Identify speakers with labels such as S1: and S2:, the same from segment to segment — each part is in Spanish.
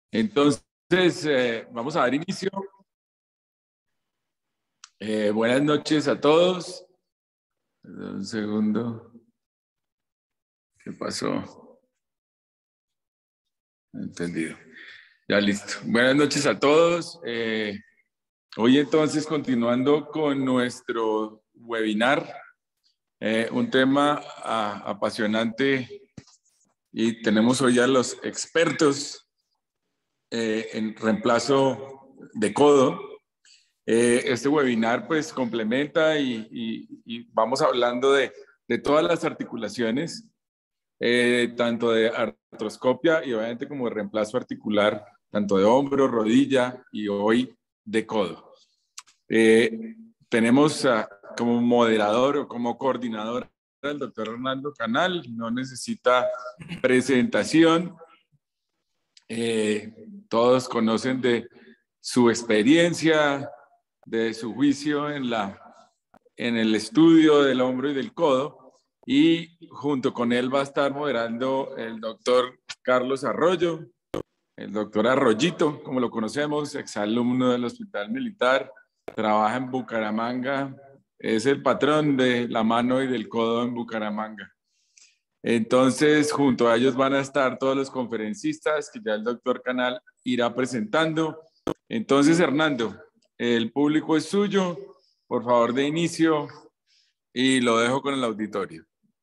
S1: Entonces, vamos a dar inicio. Buenas noches a todos. Un segundo. ¿Qué pasó? Entendido. Ya listo. Buenas noches a todos. Hoy entonces, continuando con nuestro webinar, un tema apasionante, y tenemos hoy a los expertos en reemplazo de codo. Este webinar pues complementa y vamos hablando de todas las articulaciones, tanto de artroscopia y obviamente como de reemplazo articular, tanto de hombro, rodilla y hoy de codo. Tenemos como moderador o como coordinador al doctor Hernando Canal, no necesita presentación. Todos conocen de su experiencia, de su juicio en el estudio del hombro y del codo, y junto con él va a estar moderando el doctor Carlos Arroyo, el doctor Arroyito, como lo conocemos, exalumno del Hospital Militar, trabaja en Bucaramanga, es el patrón de la mano y del codo en Bucaramanga. Entonces, junto a ellos van a estar todos los conferencistas que ya el doctor Canal irá presentando. Entonces, Hernando, el público es suyo. Por favor, de inicio, y lo dejo con el auditorio.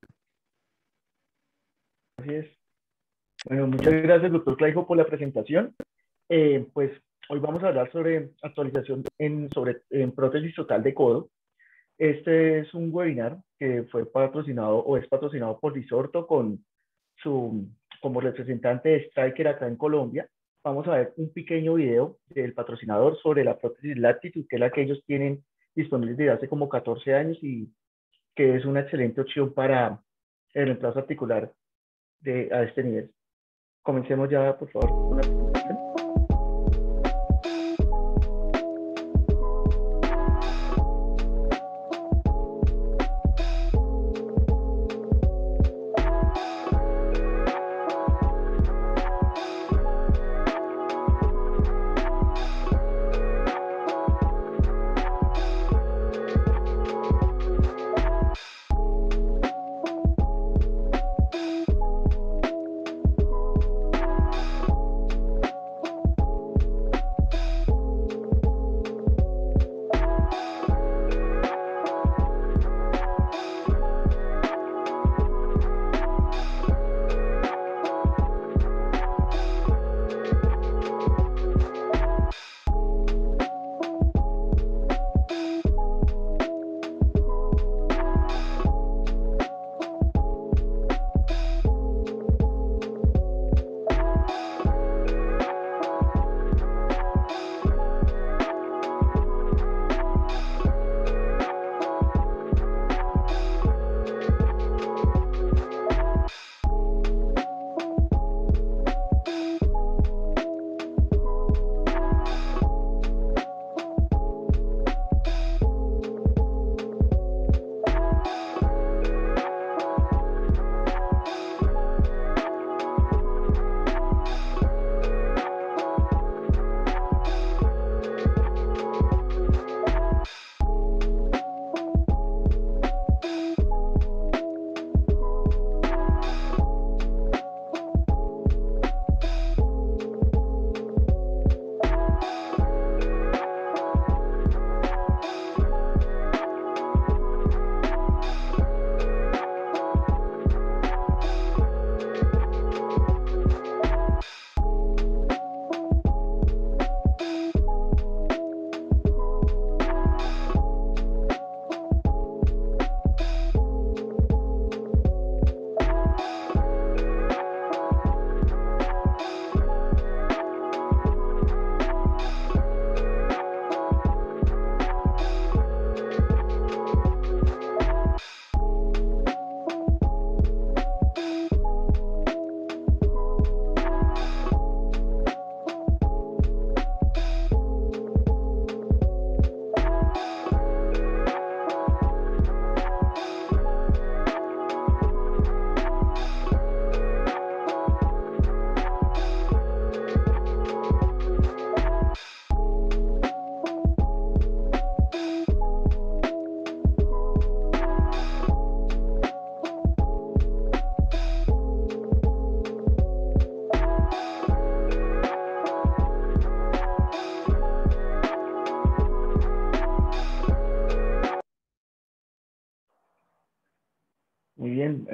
S2: Así es. Bueno, muchas gracias, doctor Claijo, por la presentación. Pues hoy vamos a hablar sobre actualización en prótesis total de codo. Este es un webinar que fue patrocinado o es patrocinado por Lisorto como representante de Stryker acá en Colombia. Vamos a ver un pequeño video del patrocinador sobre la prótesis Latitude, que es la que ellos tienen disponible desde hace como 14 años y que es una excelente opción para el reemplazo articular a este nivel. Comencemos ya, por favor, con la presentación.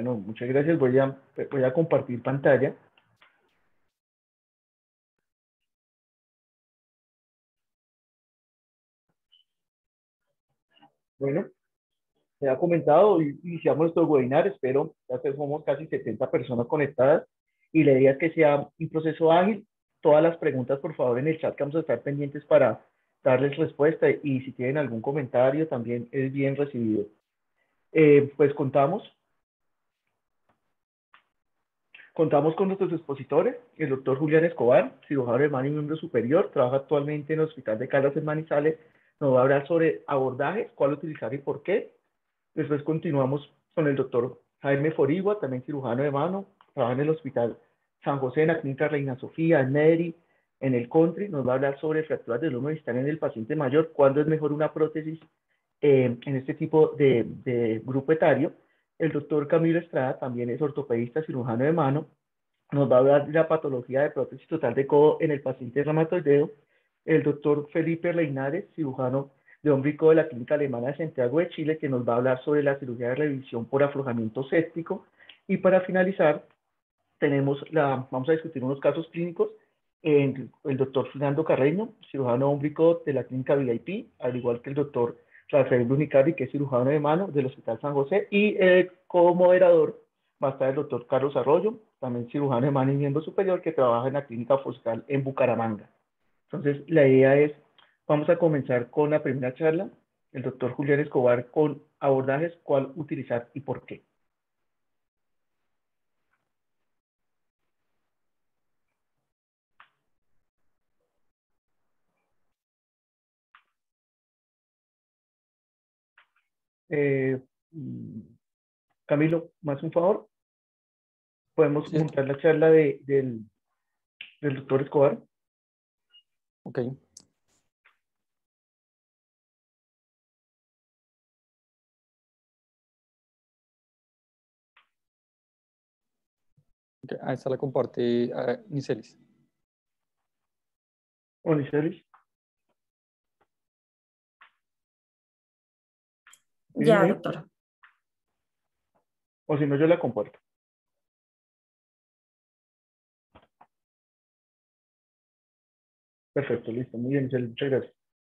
S2: Bueno, muchas gracias. Voy a compartir pantalla. Bueno, se ha comentado, iniciamos nuestro webinar, espero, ya somos casi 70 personas conectadas y la idea es que sea un proceso ágil. Todas las preguntas, por favor, en el chat que vamos a estar pendientes para darles respuesta y si tienen algún comentario también es bien recibido. Pues contamos con nuestros expositores, el doctor Julián Escobar, cirujano de mano y miembro superior, trabaja actualmente en el Hospital de Caldas en Manizales, nos va a hablar sobre abordajes, cuál utilizar y por qué. Después continuamos con el doctor Jaime Forigua, también cirujano de mano, trabaja en el Hospital San José, en la Clínica Reina Sofía, en Medellín, en el Country. Nos va a hablar sobre fracturas del lomo distal en el paciente mayor, cuándo es mejor una prótesis en este tipo de grupo etario. El doctor Camilo Estrada también es ortopedista, cirujano de mano. Nos va a hablar de la patología de prótesis total de codo en el paciente reumatoideo. El doctor Felipe Reinares, cirujano de hombro y codo de la Clínica Alemana de Santiago de Chile, que nos va a hablar sobre la cirugía de revisión por aflojamiento séptico. Y para finalizar, vamos a discutir unos casos clínicos. El doctor Fernando Carreño, cirujano de hombro y codo de la Clínica VIP, al igual que el doctor Rafael Brunicardi, que es cirujano de mano del Hospital San José, y como moderador va a estar el doctor Carlos Arroyo, también cirujano de mano y miembro superior, que trabaja en la Clínica Foscal en Bucaramanga. Entonces, la idea es, vamos a comenzar con la primera charla, el doctor Julián Escobar, con abordajes, cuál utilizar y por qué. Eh, Camilo, más un favor, podemos
S3: Sí,
S2: montar la charla del doctor Escobar.
S3: ok. Ahí está, la compartí a Nicelis.
S2: Onicelis.
S4: Ya, doctora.
S2: O si no, yo la comparto. Perfecto, listo. Muy bien, Onicelis, muchas gracias.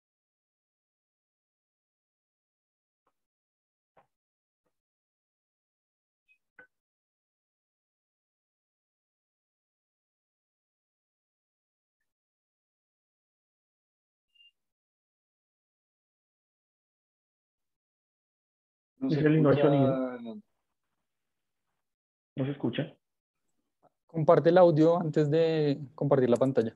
S3: No se
S2: Onicelis, no hay sonido,
S3: escucha.
S2: no se escucha.
S3: Comparte el audio antes de compartir la pantalla.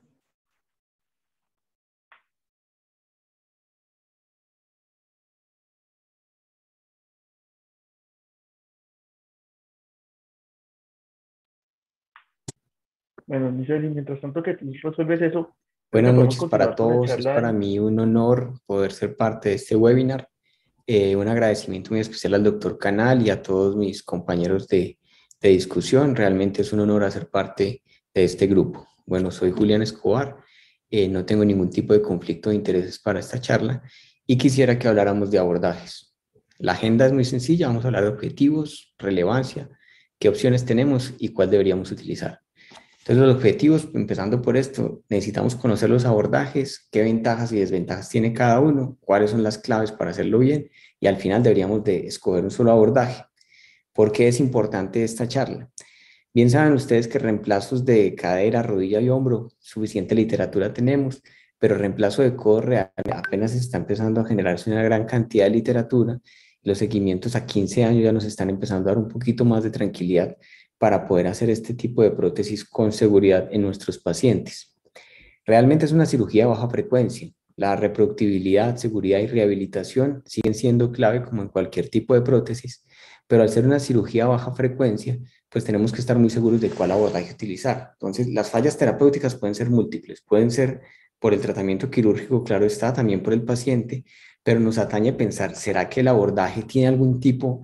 S2: Bueno, Onicelis, mientras tanto que tú resuelves eso, creo que
S5: Buenas
S2: podemos
S5: noches para
S2: continuar con la
S5: todos. Es
S2: charla.
S5: para mí un honor poder ser parte de este webinar. Un agradecimiento muy especial al doctor Canal y a todos mis compañeros de discusión. Realmente es un honor hacer parte de este grupo. Bueno, soy Julián Escobar. No tengo ningún tipo de conflicto de intereses para esta charla y quisiera que habláramos de abordajes. La agenda es muy sencilla. Vamos a hablar de objetivos, relevancia, qué opciones tenemos y cuál deberíamos utilizar. Entonces, los objetivos, empezando por esto, necesitamos conocer los abordajes, qué ventajas y desventajas tiene cada uno, cuáles son las claves para hacerlo bien y al final deberíamos de escoger un solo abordaje. ¿Por qué es importante esta charla? Bien saben ustedes que reemplazos de cadera, rodilla y hombro, suficiente literatura tenemos, pero reemplazo de codo real apenas está empezando a generarse una gran cantidad de literatura. Los seguimientos a 15 años ya nos están empezando a dar un poquito más de tranquilidad para poder hacer este tipo de prótesis con seguridad en nuestros pacientes. Realmente es una cirugía de baja frecuencia. La reproductibilidad, seguridad y rehabilitación siguen siendo clave como en cualquier tipo de prótesis, pero al ser una cirugía de baja frecuencia, pues tenemos que estar muy seguros de cuál abordaje utilizar. Entonces, las fallas terapéuticas pueden ser múltiples, pueden ser por el tratamiento quirúrgico, claro está, también por el paciente, pero nos atañe pensar, ¿será que el abordaje tiene algún tipo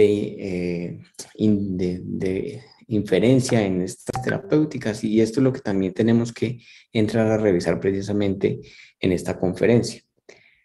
S5: de inferencia en estas terapéuticas? Y esto es lo que también tenemos que entrar a revisar precisamente en esta conferencia.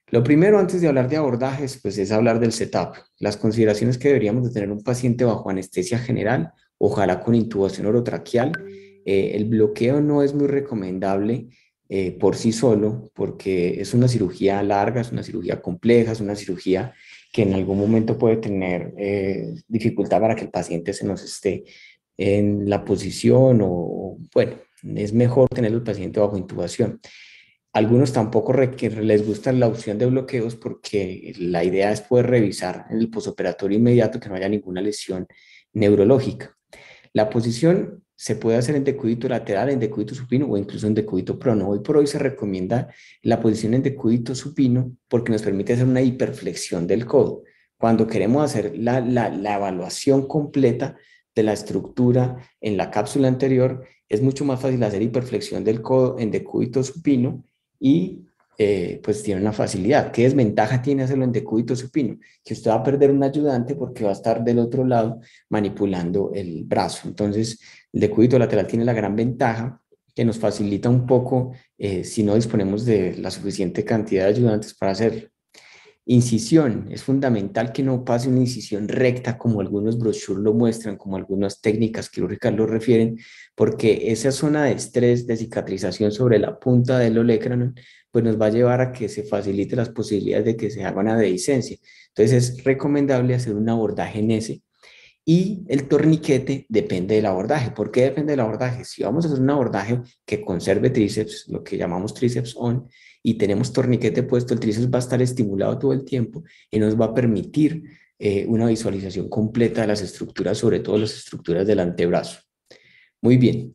S5: Lo primero, antes de hablar de abordajes, pues es hablar del setup. Las consideraciones que deberíamos de tener un paciente bajo anestesia general, ojalá con intubación orotraqueal. El bloqueo no es muy recomendable por sí solo, porque es una cirugía larga, es una cirugía compleja, es una cirugía que en algún momento puede tener dificultad para que el paciente se nos esté en la posición o, bueno, es mejor tener al paciente bajo intubación. Algunos tampoco les gusta la opción de bloqueos porque la idea es poder revisar en el posoperatorio inmediato que no haya ninguna lesión neurológica. La posición se puede hacer en decúbito lateral, en decúbito supino o incluso en decúbito prono. Hoy por hoy se recomienda la posición en decúbito supino porque nos permite hacer una hiperflexión del codo. Cuando queremos hacer la evaluación completa de la estructura en la cápsula anterior, es mucho más fácil hacer hiperflexión del codo en decúbito supino y pues tiene una facilidad. ¿Qué desventaja tiene hacerlo en decúbito supino? Que usted va a perder un ayudante porque va a estar del otro lado manipulando el brazo. Entonces, el decúbito lateral tiene la gran ventaja que nos facilita un poco si no disponemos de la suficiente cantidad de ayudantes para hacerlo. Incisión, es fundamental que no pase una incisión recta como algunos brochures lo muestran, como algunas técnicas quirúrgicas lo refieren, porque esa zona de estrés, de cicatrización sobre la punta del olecranon, pues nos va a llevar a que se facilite las posibilidades de que se haga una dehiscencia. Entonces es recomendable hacer un abordaje en ese. Y el torniquete depende del abordaje. ¿Por qué depende del abordaje? Si vamos a hacer un abordaje que conserve tríceps, lo que llamamos tríceps on, y tenemos torniquete puesto, el tríceps va a estar estimulado todo el tiempo y nos va a permitir una visualización completa de las estructuras, sobre todo las estructuras del antebrazo. Muy bien.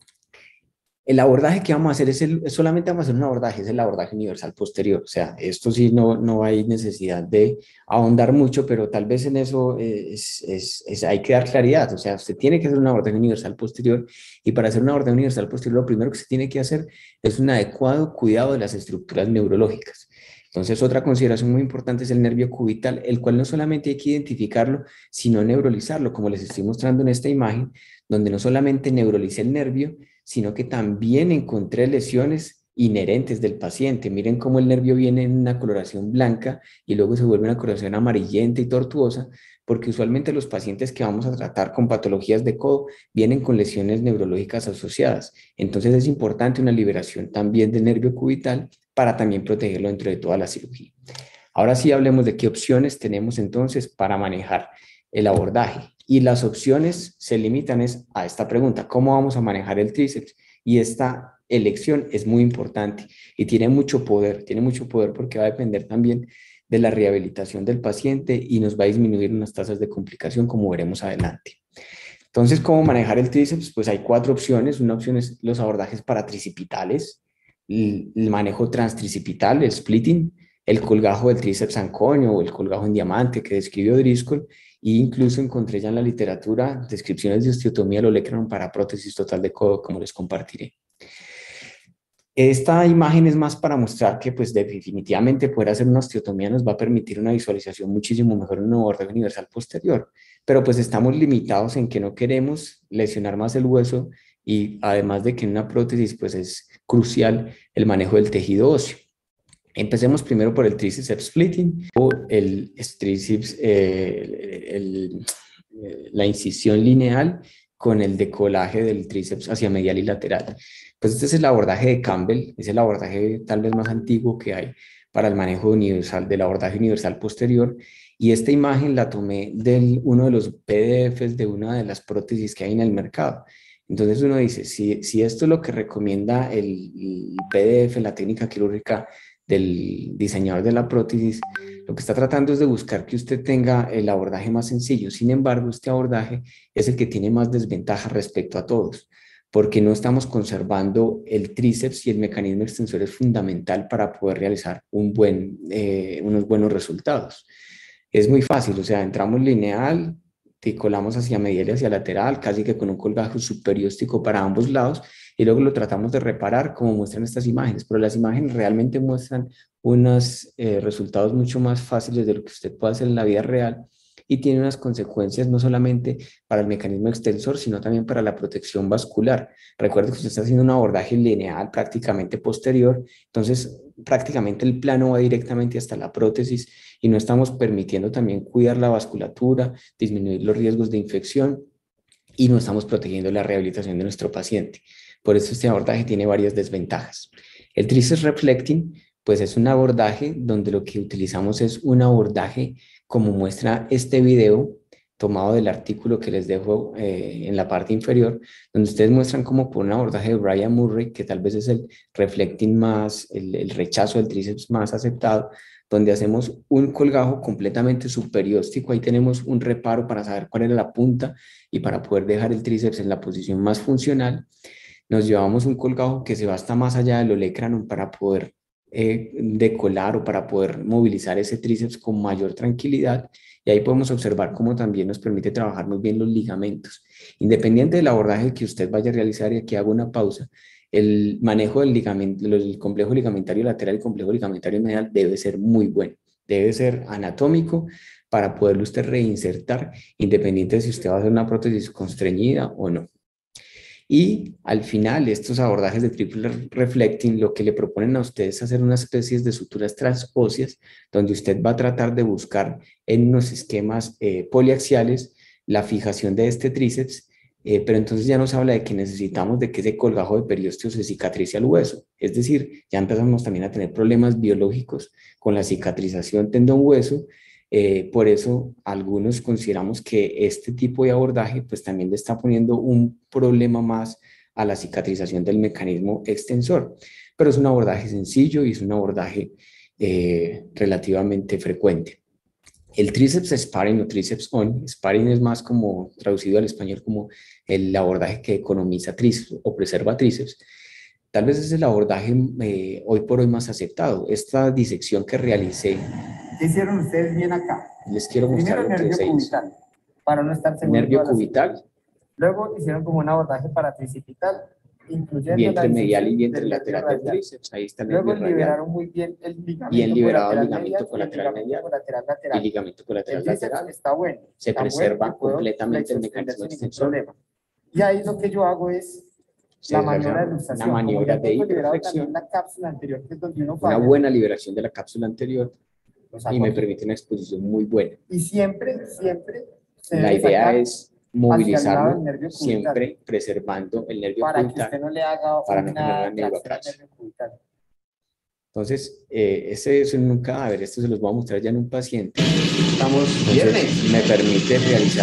S5: El abordaje que vamos a hacer solamente vamos a hacer un abordaje, es el abordaje universal posterior. O sea, esto sí no hay necesidad de ahondar mucho, pero tal vez en eso hay que dar claridad. O sea, usted tiene que hacer un abordaje universal posterior y para hacer un abordaje universal posterior lo primero que se tiene que hacer es un adecuado cuidado de las estructuras neurológicas. Entonces, otra consideración muy importante es el nervio cubital, el cual no solamente hay que identificarlo, sino neuralizarlo, como les estoy mostrando en esta imagen, donde no solamente neuralice el nervio, sino que también encontré lesiones inherentes del paciente. Miren cómo el nervio viene en una coloración blanca y luego se vuelve una coloración amarillenta y tortuosa, porque usualmente los pacientes que vamos a tratar con patologías de codo vienen con lesiones neurológicas asociadas. Entonces es importante una liberación también del nervio cubital para también protegerlo dentro de toda la cirugía. Ahora sí hablemos de qué opciones tenemos entonces para manejar el abordaje. Y las opciones se limitan a esta pregunta: ¿cómo vamos a manejar el tríceps? Y esta elección es muy importante y tiene mucho poder porque va a depender también de la rehabilitación del paciente y nos va a disminuir unas tasas de complicación, como veremos adelante. Entonces, ¿cómo manejar el tríceps? Pues hay 4 opciones. Una opción es los abordajes paratricipitales, el manejo transtricipital, el splitting, el colgajo del tríceps anconio o el colgajo en diamante que describió Driscoll, e incluso encontré ya en la literatura descripciones de osteotomía del olecranon para prótesis total de codo, como les compartiré. Esta imagen es más para mostrar que pues definitivamente poder hacer una osteotomía nos va a permitir una visualización muchísimo mejor en un abordaje universal posterior, pero pues estamos limitados en que no queremos lesionar más el hueso y además de que en una prótesis pues es crucial el manejo del tejido óseo. Empecemos primero por el tríceps splitting o el tríceps, la incisión lineal con el decolaje del tríceps hacia medial y lateral. Pues este es el abordaje de Campbell, es el abordaje tal vez más antiguo que hay para el manejo universal, del abordaje universal posterior, y esta imagen la tomé de uno de los PDFs de una de las prótesis que hay en el mercado. Entonces uno dice, si esto es lo que recomienda el PDF, la técnica quirúrgica del diseñador de la prótesis, lo que está tratando es de buscar que usted tenga el abordaje más sencillo. Sin embargo, este abordaje es el que tiene más desventaja respecto a todos, porque no estamos conservando el tríceps y el mecanismo extensor es fundamental para poder realizar unos buenos resultados. Es muy fácil, o sea, entramos lineal, colamos hacia medial y hacia lateral, casi que con un colgajo superióstico para ambos lados, y luego lo tratamos de reparar como muestran estas imágenes, pero las imágenes realmente muestran unos resultados mucho más fáciles de lo que usted puede hacer en la vida real y tiene unas consecuencias no solamente para el mecanismo extensor, sino también para la protección vascular. Recuerde que usted está haciendo un abordaje lineal prácticamente posterior, entonces prácticamente el plano va directamente hasta la prótesis y no estamos permitiendo también cuidar la vasculatura, disminuir los riesgos de infección y no estamos protegiendo la rehabilitación de nuestro paciente. Por eso este abordaje tiene varias desventajas. El tríceps reflecting, pues es un abordaje donde lo que utilizamos es un abordaje como muestra este video tomado del artículo que les dejo en la parte inferior, donde ustedes muestran como por un abordaje de Brian Murray, que tal vez es el reflecting más, el rechazo del tríceps más aceptado, donde hacemos un colgajo completamente superióstico. Ahí tenemos un reparo para saber cuál era la punta y para poder dejar el tríceps en la posición más funcional. Nos llevamos un colgajo que se va hasta más allá del olecranon para poder decolar o para poder movilizar ese tríceps con mayor tranquilidad, y ahí podemos observar cómo también nos permite trabajar muy bien los ligamentos. Independiente del abordaje que usted vaya a realizar, y aquí hago una pausa, el manejo del ligamento, el complejo ligamentario lateral y complejo ligamentario medial debe ser muy bueno, debe ser anatómico para poderlo usted reinsertar, independiente de si usted va a hacer una prótesis constreñida o no. Y al final, estos abordajes de triple reflecting lo que le proponen a ustedes es hacer unas especies de suturas transóseas, donde usted va a tratar de buscar en unos esquemas poliaxiales la fijación de este tríceps, pero entonces ya nos habla de que necesitamos de que ese colgajo de periósteo se cicatrice al hueso. Es decir, ya empezamos también a tener problemas biológicos con la cicatrización tendón-hueso. Por eso algunos consideramos que este tipo de abordaje pues también le está poniendo un problema más a la cicatrización del mecanismo extensor, pero es un abordaje sencillo y es un abordaje relativamente frecuente. El tríceps sparring o tríceps on, sparring es más como traducido al español como el abordaje que economiza tríceps o preserva tríceps. Tal vez es el abordaje hoy por hoy más aceptado. Esta disección que realicé.
S6: ¿Qué hicieron ustedes bien acá?
S5: Les quiero mostrar
S6: Primero
S5: lo que se hizo.
S6: cubital, para no estar seguro.
S5: Nervio cubital.
S6: Luego hicieron como un abordaje para tricipital, incluyendo
S5: vientre
S6: la
S5: medial y vientre
S6: del
S5: lateral del tríceps. Ahí está el
S6: Luego
S5: nervio radial.
S6: liberaron muy bien el ligamento.
S5: Bien liberado el
S6: colateral
S5: ligamento colateral medial y ligamento colateral lateral.
S6: Está bueno.
S5: Se
S6: está
S5: preserva
S6: bueno, puedo
S5: completamente el mecanismo extensor.
S6: Y ahí lo que yo hago es la maniobra de luxación.
S5: Una maniobra de hiperflexión.
S6: La cápsula anterior, que es donde uno
S5: falla. Una buena liberación de la cápsula anterior y me permite una exposición muy buena.
S6: Y siempre
S5: la idea es movilizarlo, siempre preservando el nervio
S6: cubital.
S5: Para que usted
S6: no le haga
S5: para no generar neuroplasia. Entonces, ese es un cadáver, esto se los voy a mostrar ya en un paciente. Entonces, me permite realizar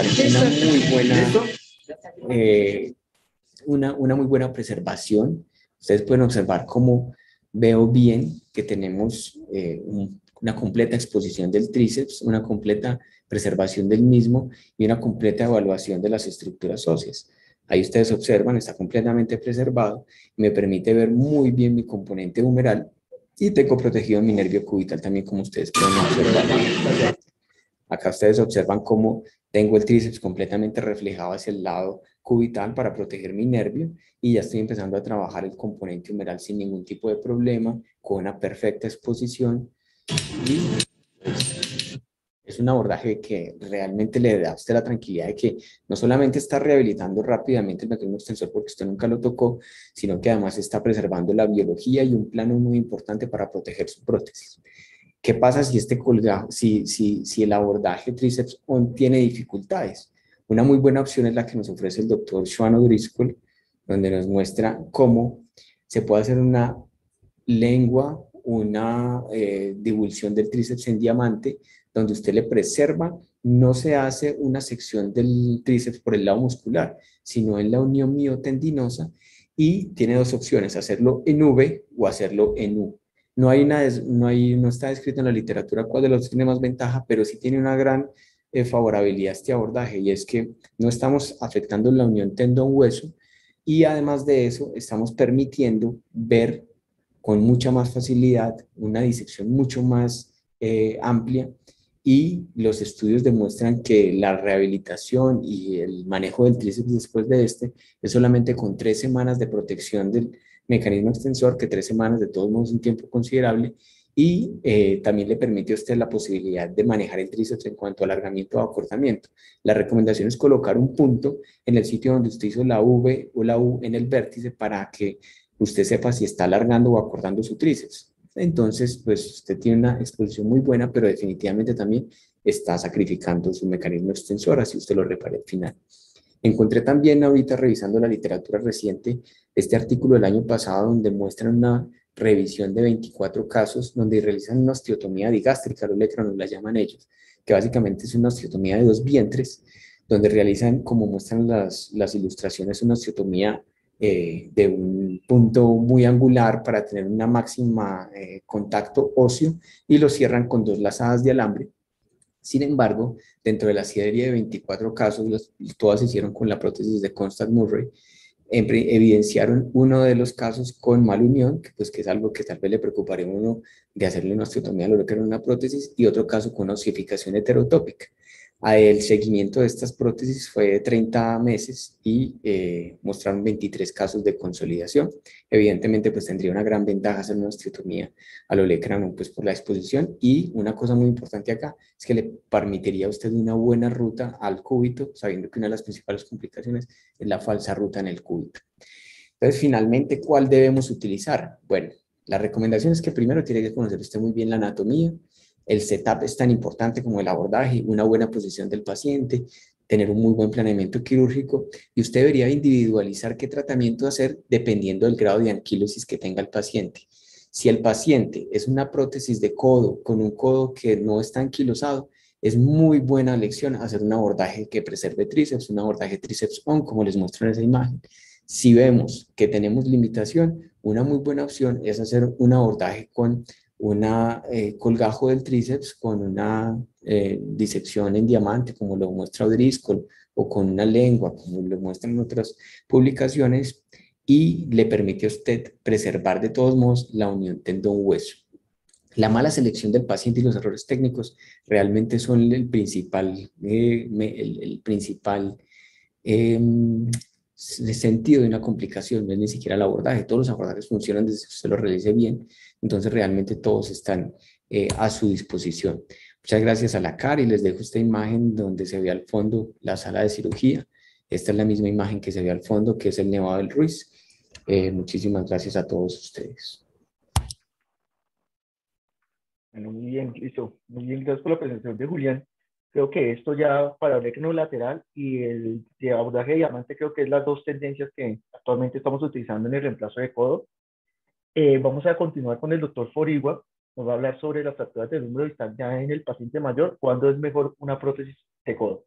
S5: una muy buena preservación. Ustedes pueden observar cómo veo bien que tenemos una completa exposición del tríceps, una completa preservación del mismo y una completa evaluación de las estructuras óseas. Ahí ustedes observan, está completamente preservado, me permite ver muy bien mi componente humeral y tengo protegido mi nervio cubital también, como ustedes pueden observar. Acá ustedes observan cómo tengo el tríceps completamente reflejado hacia el lado cubital para proteger mi nervio y ya estoy empezando a trabajar el componente humeral sin ningún tipo de problema, con una perfecta exposición y pues, es un abordaje que realmente le da a usted la tranquilidad de que no solamente está rehabilitando rápidamente el mecanismo extensor porque usted nunca lo tocó, sino que además está preservando la biología y un plano muy importante para proteger su prótesis. ¿Qué pasa si si el abordaje tríceps on tiene dificultades? Una muy buena opción es la que nos ofrece el doctor Sean O'Driscoll, donde nos muestra cómo se puede hacer una lengua, una divulsión del tríceps en diamante, donde usted le preserva, no se hace una sección del tríceps por el lado muscular, sino en la unión miotendinosa, y tiene dos opciones, hacerlo en V o hacerlo en U. No está descrito en la literatura cuál de los dos tiene más ventaja, pero sí tiene una gran favorabilidad a este abordaje, y es que no estamos afectando la unión tendón-hueso, y además de eso estamos permitiendo ver con mucha más facilidad una disección mucho más amplia, y los estudios demuestran que la rehabilitación y el manejo del tríceps después de es solamente con 3 semanas de protección del mecanismo extensor, que 3 semanas de todos modos es un tiempo considerable, y también le permite a usted la posibilidad de manejar el tríceps en cuanto a alargamiento o acortamiento. La recomendación es colocar un punto en el sitio donde usted hizo la V o la U en el vértice para que usted sepa si está alargando o acortando su tríceps. entonces pues usted tiene una exposición muy buena, pero definitivamente también está sacrificando su mecanismo extensor, así usted lo repare al final. Encontré también ahorita revisando la literatura reciente este artículo del año pasado donde muestran una revisión de 24 casos donde realizan una osteotomía digástrica, los lecranos la llaman ellos, que básicamente es una osteotomía de 2 vientres, donde realizan, como muestran las ilustraciones, una osteotomía de un punto muy angular para tener una máxima contacto óseo y lo cierran con 2 lazadas de alambre. Sin embargo, dentro de la serie de 24 casos, todas se hicieron con la prótesis de Constance Murray, evidenciaron uno de los casos con malunión, que, pues, que es algo que tal vez le preocuparía a uno de hacerle una osteotomía, lo que era una prótesis, y otro caso con osificación heterotópica. El seguimiento de estas prótesis fue de 30 meses y mostraron 23 casos de consolidación. Evidentemente, pues tendría una gran ventaja hacer una osteotomía al olecrano, pues por la exposición, y una cosa muy importante acá es que le permitiría a usted una buena ruta al cúbito, sabiendo que una de las principales complicaciones es la falsa ruta en el cúbito. Entonces, finalmente, ¿cuál debemos utilizar? Bueno, la recomendación es que primero tiene que conocer usted muy bien la anatomía. El setup es tan importante como el abordaje, una buena posición del paciente, tener un muy buen planeamiento quirúrgico, y usted debería individualizar qué tratamiento hacer dependiendo del grado de anquilosis que tenga el paciente. Si el paciente es una prótesis de codo con un codo que no está anquilosado, es muy buena elección hacer un abordaje que preserve tríceps, un abordaje tríceps on, como les muestro en esa imagen. Si vemos que tenemos limitación, una muy buena opción es hacer un abordaje con una colgajo del tríceps con una disección en diamante, como lo muestra O'Driscoll, o con una lengua, como lo muestran en otras publicaciones, y le permite a usted preservar de todos modos la unión tendón-hueso. La mala selección del paciente y los errores técnicos realmente son el principal sentido de una complicación, no es ni siquiera el abordaje. Todos los abordajes funcionan desde que usted lo realice bien, entonces realmente todos están a su disposición. Muchas gracias a la CAR, y les dejo esta imagen donde se ve al fondo la sala de cirugía. Esta es la misma imagen que se ve al fondo, que es el Nevado del Ruiz. Muchísimas gracias a todos ustedes.
S2: Bueno, muy bien, listo. Muy bien, gracias por la presentación de Julián. Creo que esto ya para el recno lateral y el de abordaje de diamante, creo que es las dos tendencias que actualmente estamos utilizando en el reemplazo de codo. Vamos a continuar con el doctor Forigua. Nos va a hablar sobre las fracturas del húmero distal ya en el paciente mayor. ¿Cuándo es mejor una prótesis de codo?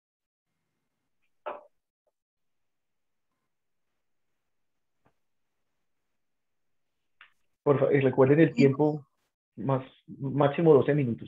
S2: Por favor, recuerden el tiempo, máximo 12 minutos.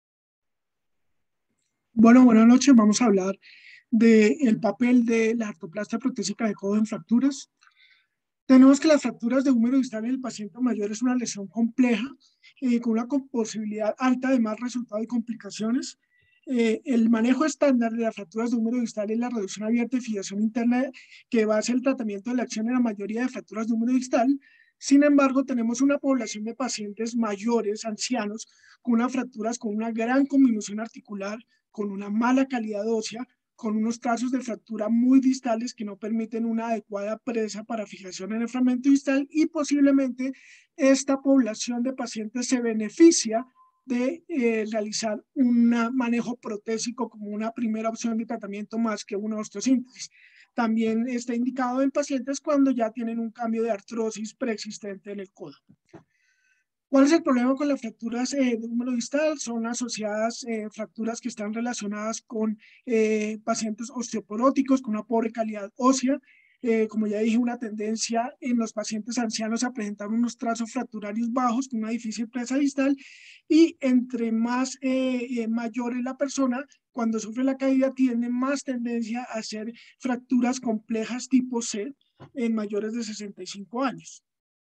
S7: Bueno, buenas noches. Vamos a hablar del papel de la artroplastia protésica de codo en fracturas. Tenemos que las fracturas de húmero distal en el paciente mayor es una lesión compleja, con una posibilidad alta de mal resultado y complicaciones. El manejo estándar de las fracturas de húmero distal es la reducción abierta y fijación interna, que va a ser el tratamiento de la acción en la mayoría de fracturas de húmero distal. Sin embargo, tenemos una población de pacientes mayores, ancianos, con unas fracturas con una gran conminución articular, con una mala calidad ósea, con unos trazos de fractura muy distales que no permiten una adecuada presa para fijación en el fragmento distal, y posiblemente esta población de pacientes se beneficia de realizar un manejo protésico como una primera opción de tratamiento más que una osteosíntesis. También está indicado en pacientes cuando ya tienen un cambio de artrosis preexistente en el codo. ¿Cuál es el problema con las fracturas de húmero distal? Son asociadas fracturas que están relacionadas con pacientes osteoporóticos, con una pobre calidad ósea. Como ya dije, una tendencia en los pacientes ancianos a presentar unos trazos fracturarios bajos con una difícil presa distal, y entre más mayor es la persona, cuando sufre la caída, tiene más tendencia a hacer fracturas complejas tipo C en mayores de 65 años.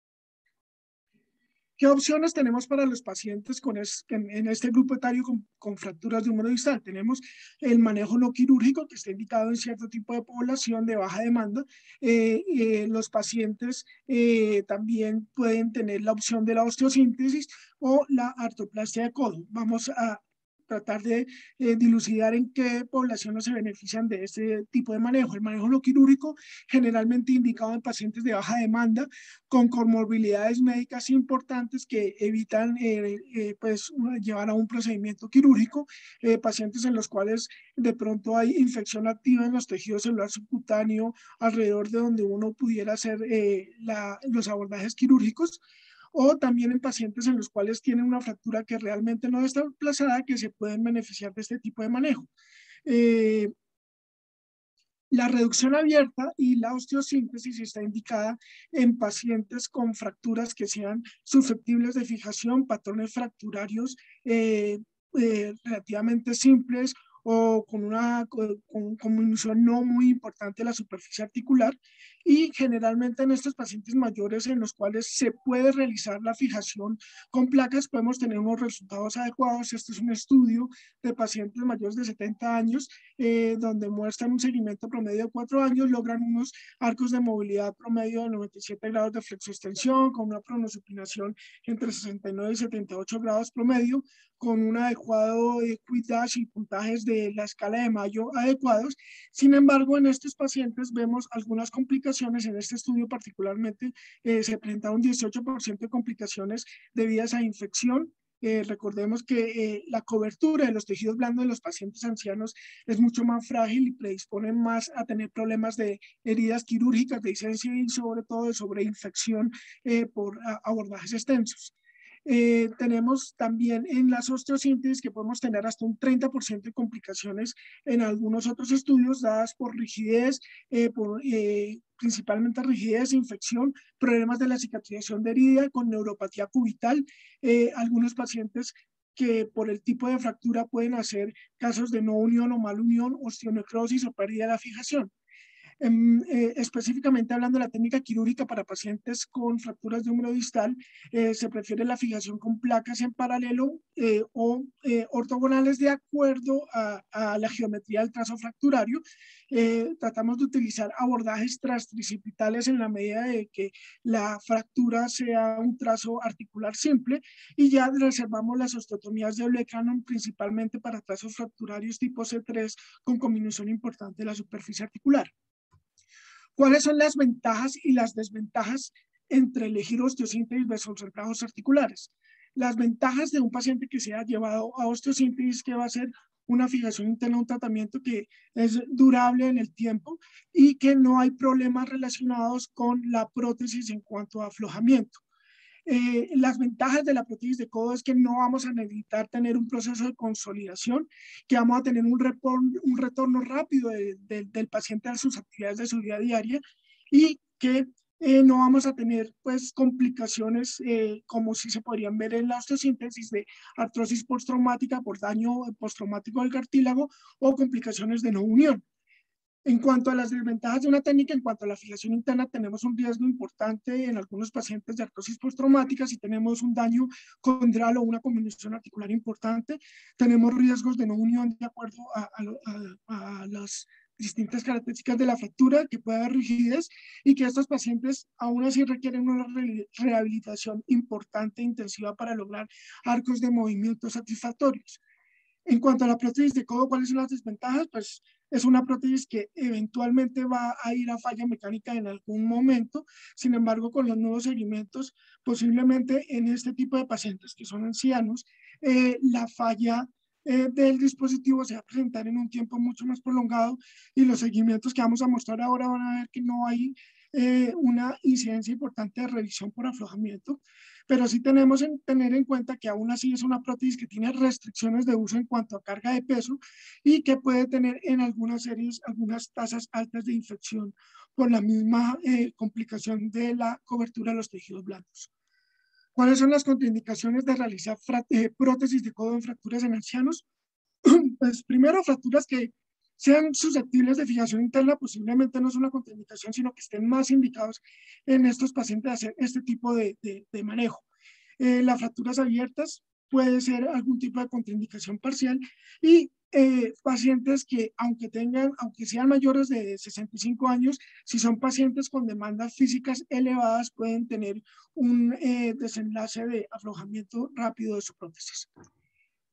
S7: ¿Qué opciones tenemos para los pacientes en este grupo etario con fracturas de húmero distal? Tenemos el manejo no quirúrgico, que está indicado en cierto tipo de población de baja demanda. Los pacientes también pueden tener la opción de la osteosíntesis o la artroplastia de codo. Vamos a tratar de dilucidar en qué poblaciones se benefician de este tipo de manejo. El manejo no quirúrgico generalmente indicado en pacientes de baja demanda con comorbilidades médicas importantes que evitan pues, llevar a un procedimiento quirúrgico, pacientes en los cuales de pronto hay infección activa en los tejidos celular subcutáneo alrededor de donde uno pudiera hacer los abordajes quirúrgicos, o también en pacientes en los cuales tienen una fractura que realmente no está desplazada, que se pueden beneficiar de este tipo de manejo. La reducción abierta y la osteosíntesis está indicada en pacientes con fracturas que sean susceptibles de fijación, patrones fracturarios relativamente simples o con una disminución no muy importante de la superficie articular, y generalmente en estos pacientes mayores en los cuales se puede realizar la fijación con placas podemos tener unos resultados adecuados. Este es un estudio de pacientes mayores de 70 años donde muestran un seguimiento promedio de 4 años, logran unos arcos de movilidad promedio de 97 grados de flexoextensión, con una pronosupinación entre 69 y 78 grados promedio, con un adecuado quick dash y puntajes de la escala de Mayo adecuados. Sin embargo, en estos pacientes vemos algunas complicaciones. En este estudio particularmente se presentaron 18% de complicaciones debidas a infección. Recordemos que la cobertura de los tejidos blandos de los pacientes ancianos es mucho más frágil y predisponen más a tener problemas de heridas quirúrgicas, de disencia y sobre todo de sobreinfección por abordajes extensos. Tenemos también en las osteosíntesis que podemos tener hasta un 30% de complicaciones en algunos otros estudios dadas por rigidez, principalmente rigidez, infección, problemas de la cicatrización de herida con neuropatía cubital, algunos pacientes que por el tipo de fractura pueden hacer casos de no unión o mal unión, osteonecrosis o pérdida de la fijación. Específicamente hablando de la técnica quirúrgica para pacientes con fracturas de húmero distal, se prefiere la fijación con placas en paralelo o ortogonales de acuerdo a la geometría del trazo fracturario. Tratamos de utilizar abordajes transtricipitales en la medida de que la fractura sea un trazo articular simple, y ya reservamos las osteotomías de Olecranon principalmente para trazos fracturarios tipo C3 con combinación importante de la superficie articular. ¿Cuáles son las ventajas y las desventajas entre elegir osteosíntesis versus reemplazos articulares? Las ventajas de un paciente que sea llevado a osteosíntesis, que va a ser una fijación interna, un tratamiento que es durable en el tiempo y que no hay problemas relacionados con la prótesis en cuanto a aflojamiento. Las ventajas de la prótesis de codo es que no vamos a necesitar tener un proceso de consolidación, que vamos a tener un retorno rápido del paciente a sus actividades de su vida diaria, y que no vamos a tener pues complicaciones como si se podrían ver en la osteosíntesis de artrosis postraumática por daño postraumático del cartílago o complicaciones de no unión. En cuanto a las desventajas de una técnica, en cuanto a la fijación interna, tenemos un riesgo importante en algunos pacientes de artrosis postraumática. Si tenemos un daño condral o una combinación articular importante, tenemos riesgos de no unión de acuerdo a las distintas características de la fractura, que puede haber rigidez, y que estos pacientes aún así requieren una rehabilitación importante e intensiva para lograr arcos de movimiento satisfactorios. En cuanto a la prótesis de codo, ¿cuáles son las desventajas? Pues es una prótesis que eventualmente va a ir a falla mecánica en algún momento. Sin embargo, con los nuevos seguimientos, posiblemente en este tipo de pacientes que son ancianos, la falla del dispositivo se va a presentar en un tiempo mucho más prolongado, y los seguimientos que vamos a mostrar ahora van a ver que no hay una incidencia importante de revisión por aflojamiento, pero sí tenemos que tener en cuenta que aún así es una prótesis que tiene restricciones de uso en cuanto a carga de peso y que puede tener en algunas series algunas tasas altas de infección por la misma complicación de la cobertura de los tejidos blandos. ¿Cuáles son las contraindicaciones de realizar prótesis de codo en fracturas en ancianos? Pues primero, fracturas que sean susceptibles de fijación interna posiblemente no es una contraindicación, sino que estén más indicados en estos pacientes de hacer este tipo de manejo. Las fracturas abiertas puede ser algún tipo de contraindicación parcial, y pacientes que aunque sean mayores de 65 años, si son pacientes con demandas físicas elevadas, pueden tener un desenlace de aflojamiento rápido de su prótesis.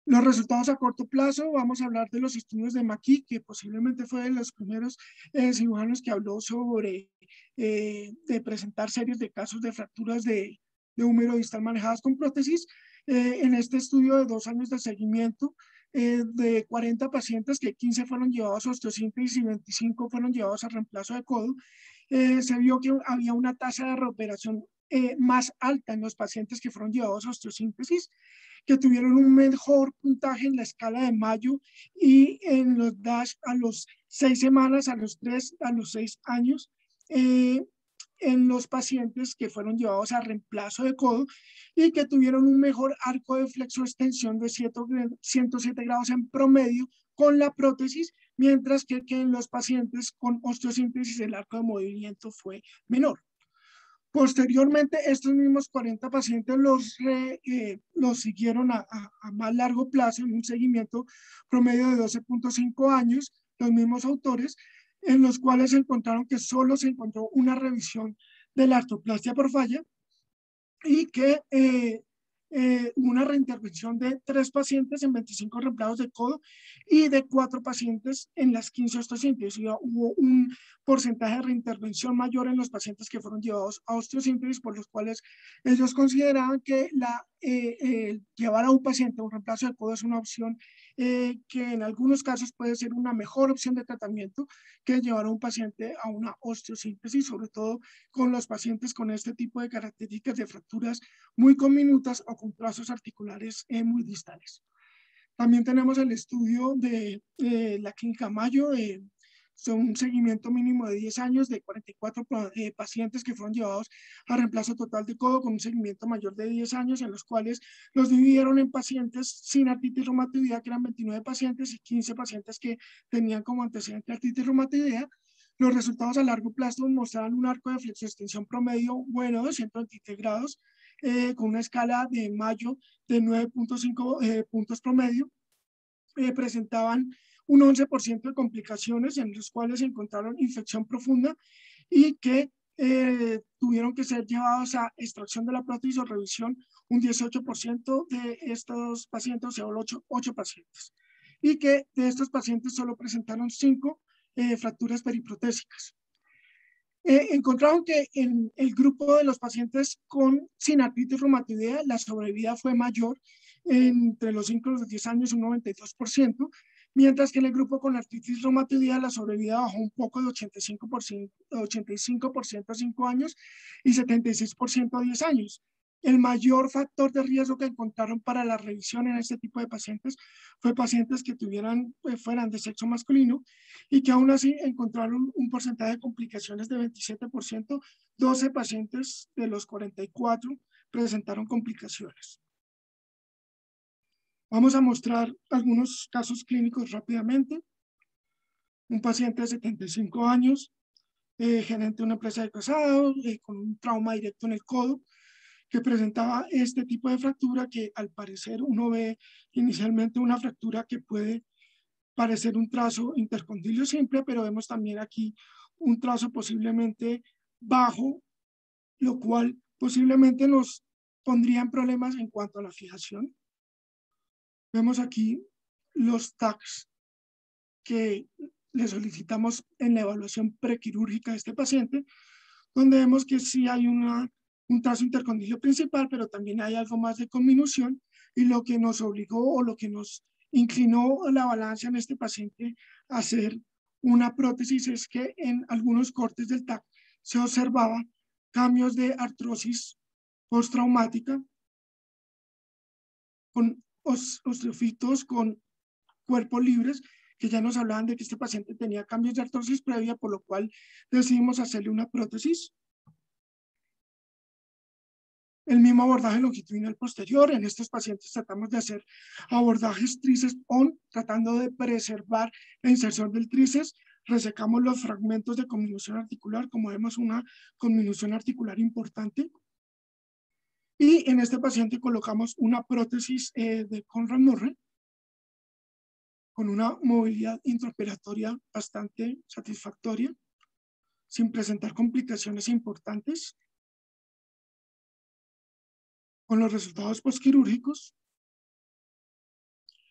S7: Los resultados a corto plazo, vamos a hablar de los estudios de McKee, que posiblemente fue de los primeros cirujanos que habló sobre de presentar series de casos de fracturas de húmero distal manejadas con prótesis. En este estudio de 2 años de seguimiento, de 40 pacientes, que 15 fueron llevados a osteosíntesis y 25 fueron llevados a reemplazo de codo, se vio que había una tasa de recuperación más alta en los pacientes que fueron llevados a osteosíntesis, que tuvieron un mejor puntaje en la escala de Mayo y en los DASH a los 6 semanas, a los 3, a los 6 años, en los pacientes que fueron llevados a reemplazo de codo y que tuvieron un mejor arco de flexo-extensión de 107 grados en promedio con la prótesis, mientras que en los pacientes con osteosíntesis el arco de movimiento fue menor. Posteriormente, estos mismos 40 pacientes los siguieron a más largo plazo en un seguimiento promedio de 12.5 años, los mismos autores, en los cuales encontraron que solo se encontró una revisión de la artroplastia por falla y que una reintervención de 3 pacientes en 25 reemplazos de codo y de 4 pacientes en las 15 osteosíntesis. Hubo un porcentaje de reintervención mayor en los pacientes que fueron llevados a osteosíntesis, por los cuales ellos consideraban que llevar a un paciente a un reemplazo de codo es una opción que en algunos casos puede ser una mejor opción de tratamiento que llevar a un paciente a una osteosíntesis, sobre todo con los pacientes con este tipo de características de fracturas muy conminutas o con trazos articulares muy distales. También tenemos el estudio de la Clínica Mayo, son un seguimiento mínimo de 10 años de 44 pacientes que fueron llevados a reemplazo total de codo con un seguimiento mayor de 10 años, en los cuales los dividieron en pacientes sin artritis reumatoidea, que eran 29 pacientes, y 15 pacientes que tenían como antecedente artritis reumatoidea. Los resultados a largo plazo mostraban un arco de flexoextensión promedio bueno de 123 grados, con una escala de Mayo de 9.5 puntos promedio. Presentaban un 11% de complicaciones, en los cuales se encontraron infección profunda y que tuvieron que ser llevados a extracción de la prótesis o revisión un 18% de estos pacientes, o sea, 8 pacientes. Y que de estos pacientes solo presentaron 5 fracturas periprotésicas. Encontraron que en el grupo de los pacientes sin artritis reumatoidea la sobrevida fue mayor entre los 5 y los 10 años, un 92%, mientras que en el grupo con artritis reumatoidea la sobrevida bajó un poco de 85% a 5 años y 76% a 10 años. El mayor factor de riesgo que encontraron para la revisión en este tipo de pacientes fue pacientes que fueran de sexo masculino y que aún así encontraron un porcentaje de complicaciones de 27%. 12 pacientes de los 44 presentaron complicaciones. Vamos a mostrar algunos casos clínicos rápidamente. Un paciente de 75 años, gerente de una empresa de calzado, con un trauma directo en el codo, que presentaba este tipo de fractura que al parecer uno ve inicialmente una fractura que puede parecer un trazo intercondilio simple, pero vemos también aquí un trazo posiblemente bajo, lo cual posiblemente nos pondría en problemas en cuanto a la fijación. Vemos aquí los tags que le solicitamos en la evaluación prequirúrgica de este paciente, donde vemos que sí hay un trazo intercondilio principal, pero también hay algo más de conminución, y lo que nos obligó o lo que nos inclinó la balanza en este paciente a hacer una prótesis es que en algunos cortes del TAC se observaban cambios de artrosis postraumática con osteofitos con cuerpos libres, que ya nos hablaban de que este paciente tenía cambios de artrosis previa, por lo cual decidimos hacerle una prótesis. El mismo abordaje longitudinal posterior. En estos pacientes tratamos de hacer abordajes tríceps on, tratando de preservar la inserción del tríceps. Resecamos los fragmentos de conminución articular, como vemos una conminución articular importante. Y en este paciente colocamos una prótesis de Conrad Murray con una movilidad intraoperatoria bastante satisfactoria, sin presentar complicaciones importantes. Con los resultados postquirúrgicos,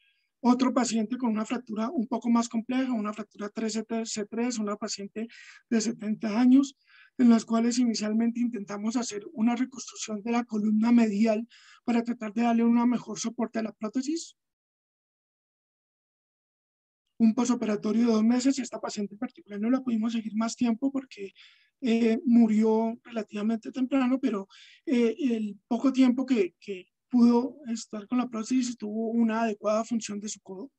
S7: Otro paciente con una fractura un poco más compleja, una fractura 3C3, una paciente de 70 años, en las cuales inicialmente intentamos hacer una reconstrucción de la columna medial para tratar de darle un mejor soporte a la prótesis. Un posoperatorio de 2 meses, y esta paciente en particular no la pudimos seguir más tiempo porque murió relativamente temprano, pero el poco tiempo que pudo estar con la prótesis tuvo una adecuada función de su codo.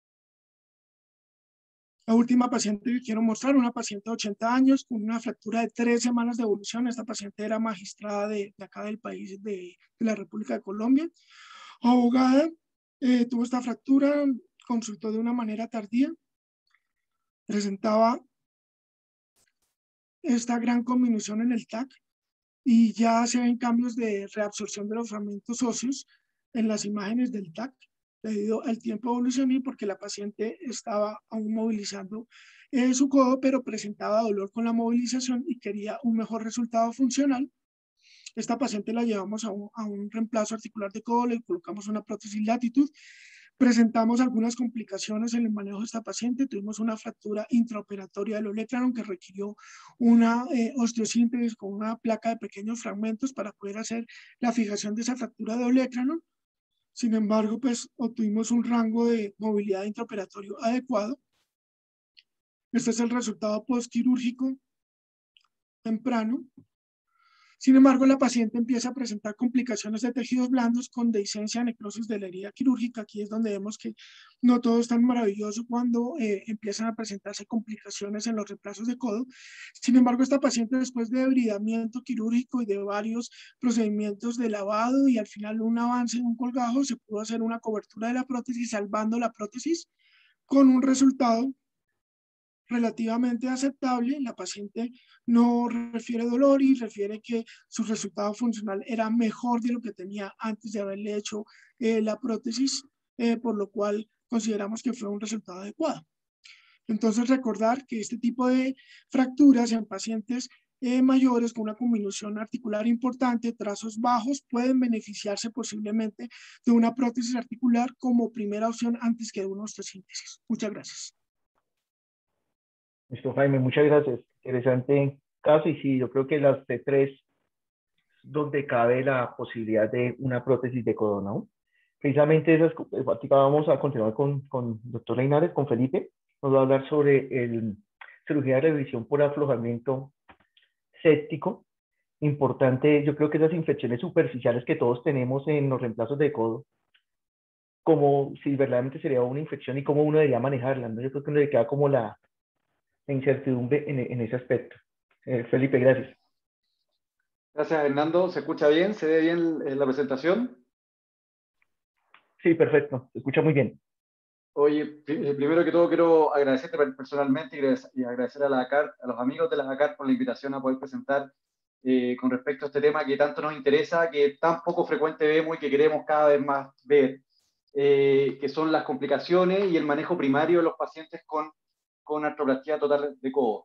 S7: La última paciente que quiero mostrar, una paciente de 80 años con una fractura de 3 semanas de evolución. Esta paciente era magistrada de acá del país, de la República de Colombia. Abogada, tuvo esta fractura, consultó de una manera tardía, presentaba esta gran conminución en el TAC y ya se ven cambios de reabsorción de los fragmentos óseos en las imágenes del TAC debido al tiempo de evolución y porque la paciente estaba aún movilizando su codo, pero presentaba dolor con la movilización y quería un mejor resultado funcional. Esta paciente la llevamos a un reemplazo articular de codo, le colocamos una prótesis latitud. Presentamos algunas complicaciones en el manejo de esta paciente. Tuvimos una fractura intraoperatoria del olecranon que requirió una osteosíntesis con una placa de pequeños fragmentos para poder hacer la fijación de esa fractura de olecranon. Sin embargo, pues obtuvimos un rango de movilidad intraoperatorio adecuado. Este es el resultado postquirúrgico temprano. Sin embargo, la paciente empieza a presentar complicaciones de tejidos blandos con dehiscencia, necrosis de la herida quirúrgica. Aquí es donde vemos que no todo es tan maravilloso cuando empiezan a presentarse complicaciones en los reemplazos de codo. Sin embargo, esta paciente, después de debridamiento quirúrgico y de varios procedimientos de lavado y al final un avance en un colgajo, se pudo hacer una cobertura de la prótesis, salvando la prótesis con un resultado relativamente aceptable. La paciente no refiere dolor y refiere que su resultado funcional era mejor de lo que tenía antes de haberle hecho la prótesis, por lo cual consideramos que fue un resultado adecuado. Entonces, recordar que este tipo de fracturas en pacientes mayores con una conminución articular importante, trazos bajos, pueden beneficiarse posiblemente de una prótesis articular como primera opción antes que de una osteosíntesis. Muchas gracias.
S2: Listo, Jaime, muchas gracias. Interesante caso, y sí, yo creo que las T3 donde cabe la posibilidad de una prótesis de codo, ¿no? Precisamente esas, vamos a continuar con el doctor Linares, con Felipe. Nos va a hablar sobre cirugía de revisión por aflojamiento séptico. Importante, yo creo que esas infecciones superficiales que todos tenemos en los reemplazos de codo, como si verdaderamente sería una infección y cómo uno debería manejarla, ¿no? Yo creo que uno le queda como la incertidumbre en ese aspecto. Felipe, gracias.
S8: Gracias, Hernando. ¿Se escucha bien? ¿Se ve bien la presentación?
S2: Sí, perfecto. Se escucha muy bien.
S8: Oye, primero que todo quiero agradecerte personalmente y agradecer a la ACAR, a los amigos de la ACAR por la invitación a poder presentar con respecto a este tema que tanto nos interesa, que tan poco frecuente vemos y que queremos cada vez más ver, que son las complicaciones y el manejo primario de los pacientes con artroplastía total de codo.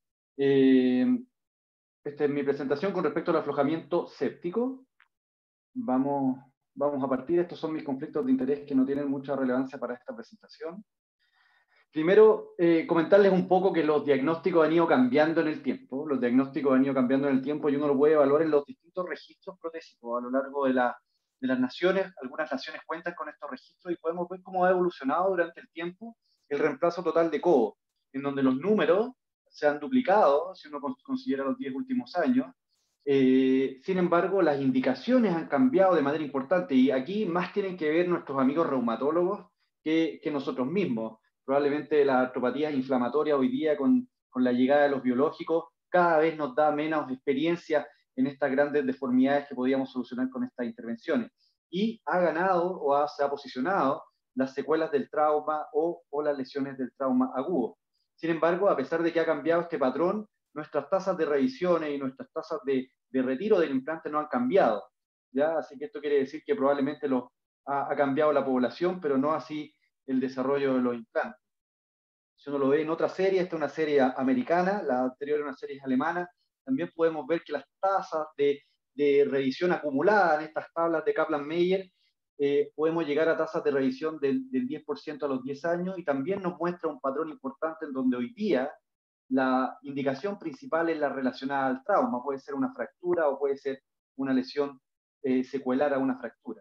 S8: Esta es mi presentación con respecto al aflojamiento séptico. Vamos a partir. Estos son mis conflictos de interés que no tienen mucha relevancia para esta presentación. Primero, comentarles un poco que los diagnósticos han ido cambiando en el tiempo. Los diagnósticos han ido cambiando en el tiempo y uno lo puede evaluar en los distintos registros protésicos a lo largo de las naciones. Algunas naciones cuentan con estos registros y podemos ver cómo ha evolucionado durante el tiempo el reemplazo total de codo, en donde los números se han duplicado, si uno considera los 10 últimos años. Sin embargo, las indicaciones han cambiado de manera importante y aquí más tienen que ver nuestros amigos reumatólogos que nosotros mismos. Probablemente la artropatía inflamatoria hoy día con la llegada de los biológicos cada vez nos da menos experiencia en estas grandes deformidades que podíamos solucionar con estas intervenciones. Y ha ganado o se ha posicionado las secuelas del trauma o las lesiones del trauma agudo. Sin embargo, a pesar de que ha cambiado este patrón, nuestras tasas de revisiones y nuestras tasas de retiro del implante no han cambiado, ¿ya? Así que esto quiere decir que probablemente ha cambiado la población, pero no así el desarrollo de los implantes. Si uno lo ve en otra serie, esta es una serie americana, la anterior era una serie alemana, también podemos ver que las tasas de revisión acumulada en estas tablas de Kaplan-Meier podemos llegar a tasas de revisión del 10% a los 10 años, y también nos muestra un patrón importante en donde hoy día la indicación principal es la relacionada al trauma. Puede ser una fractura o puede ser una lesión secuelar a una fractura.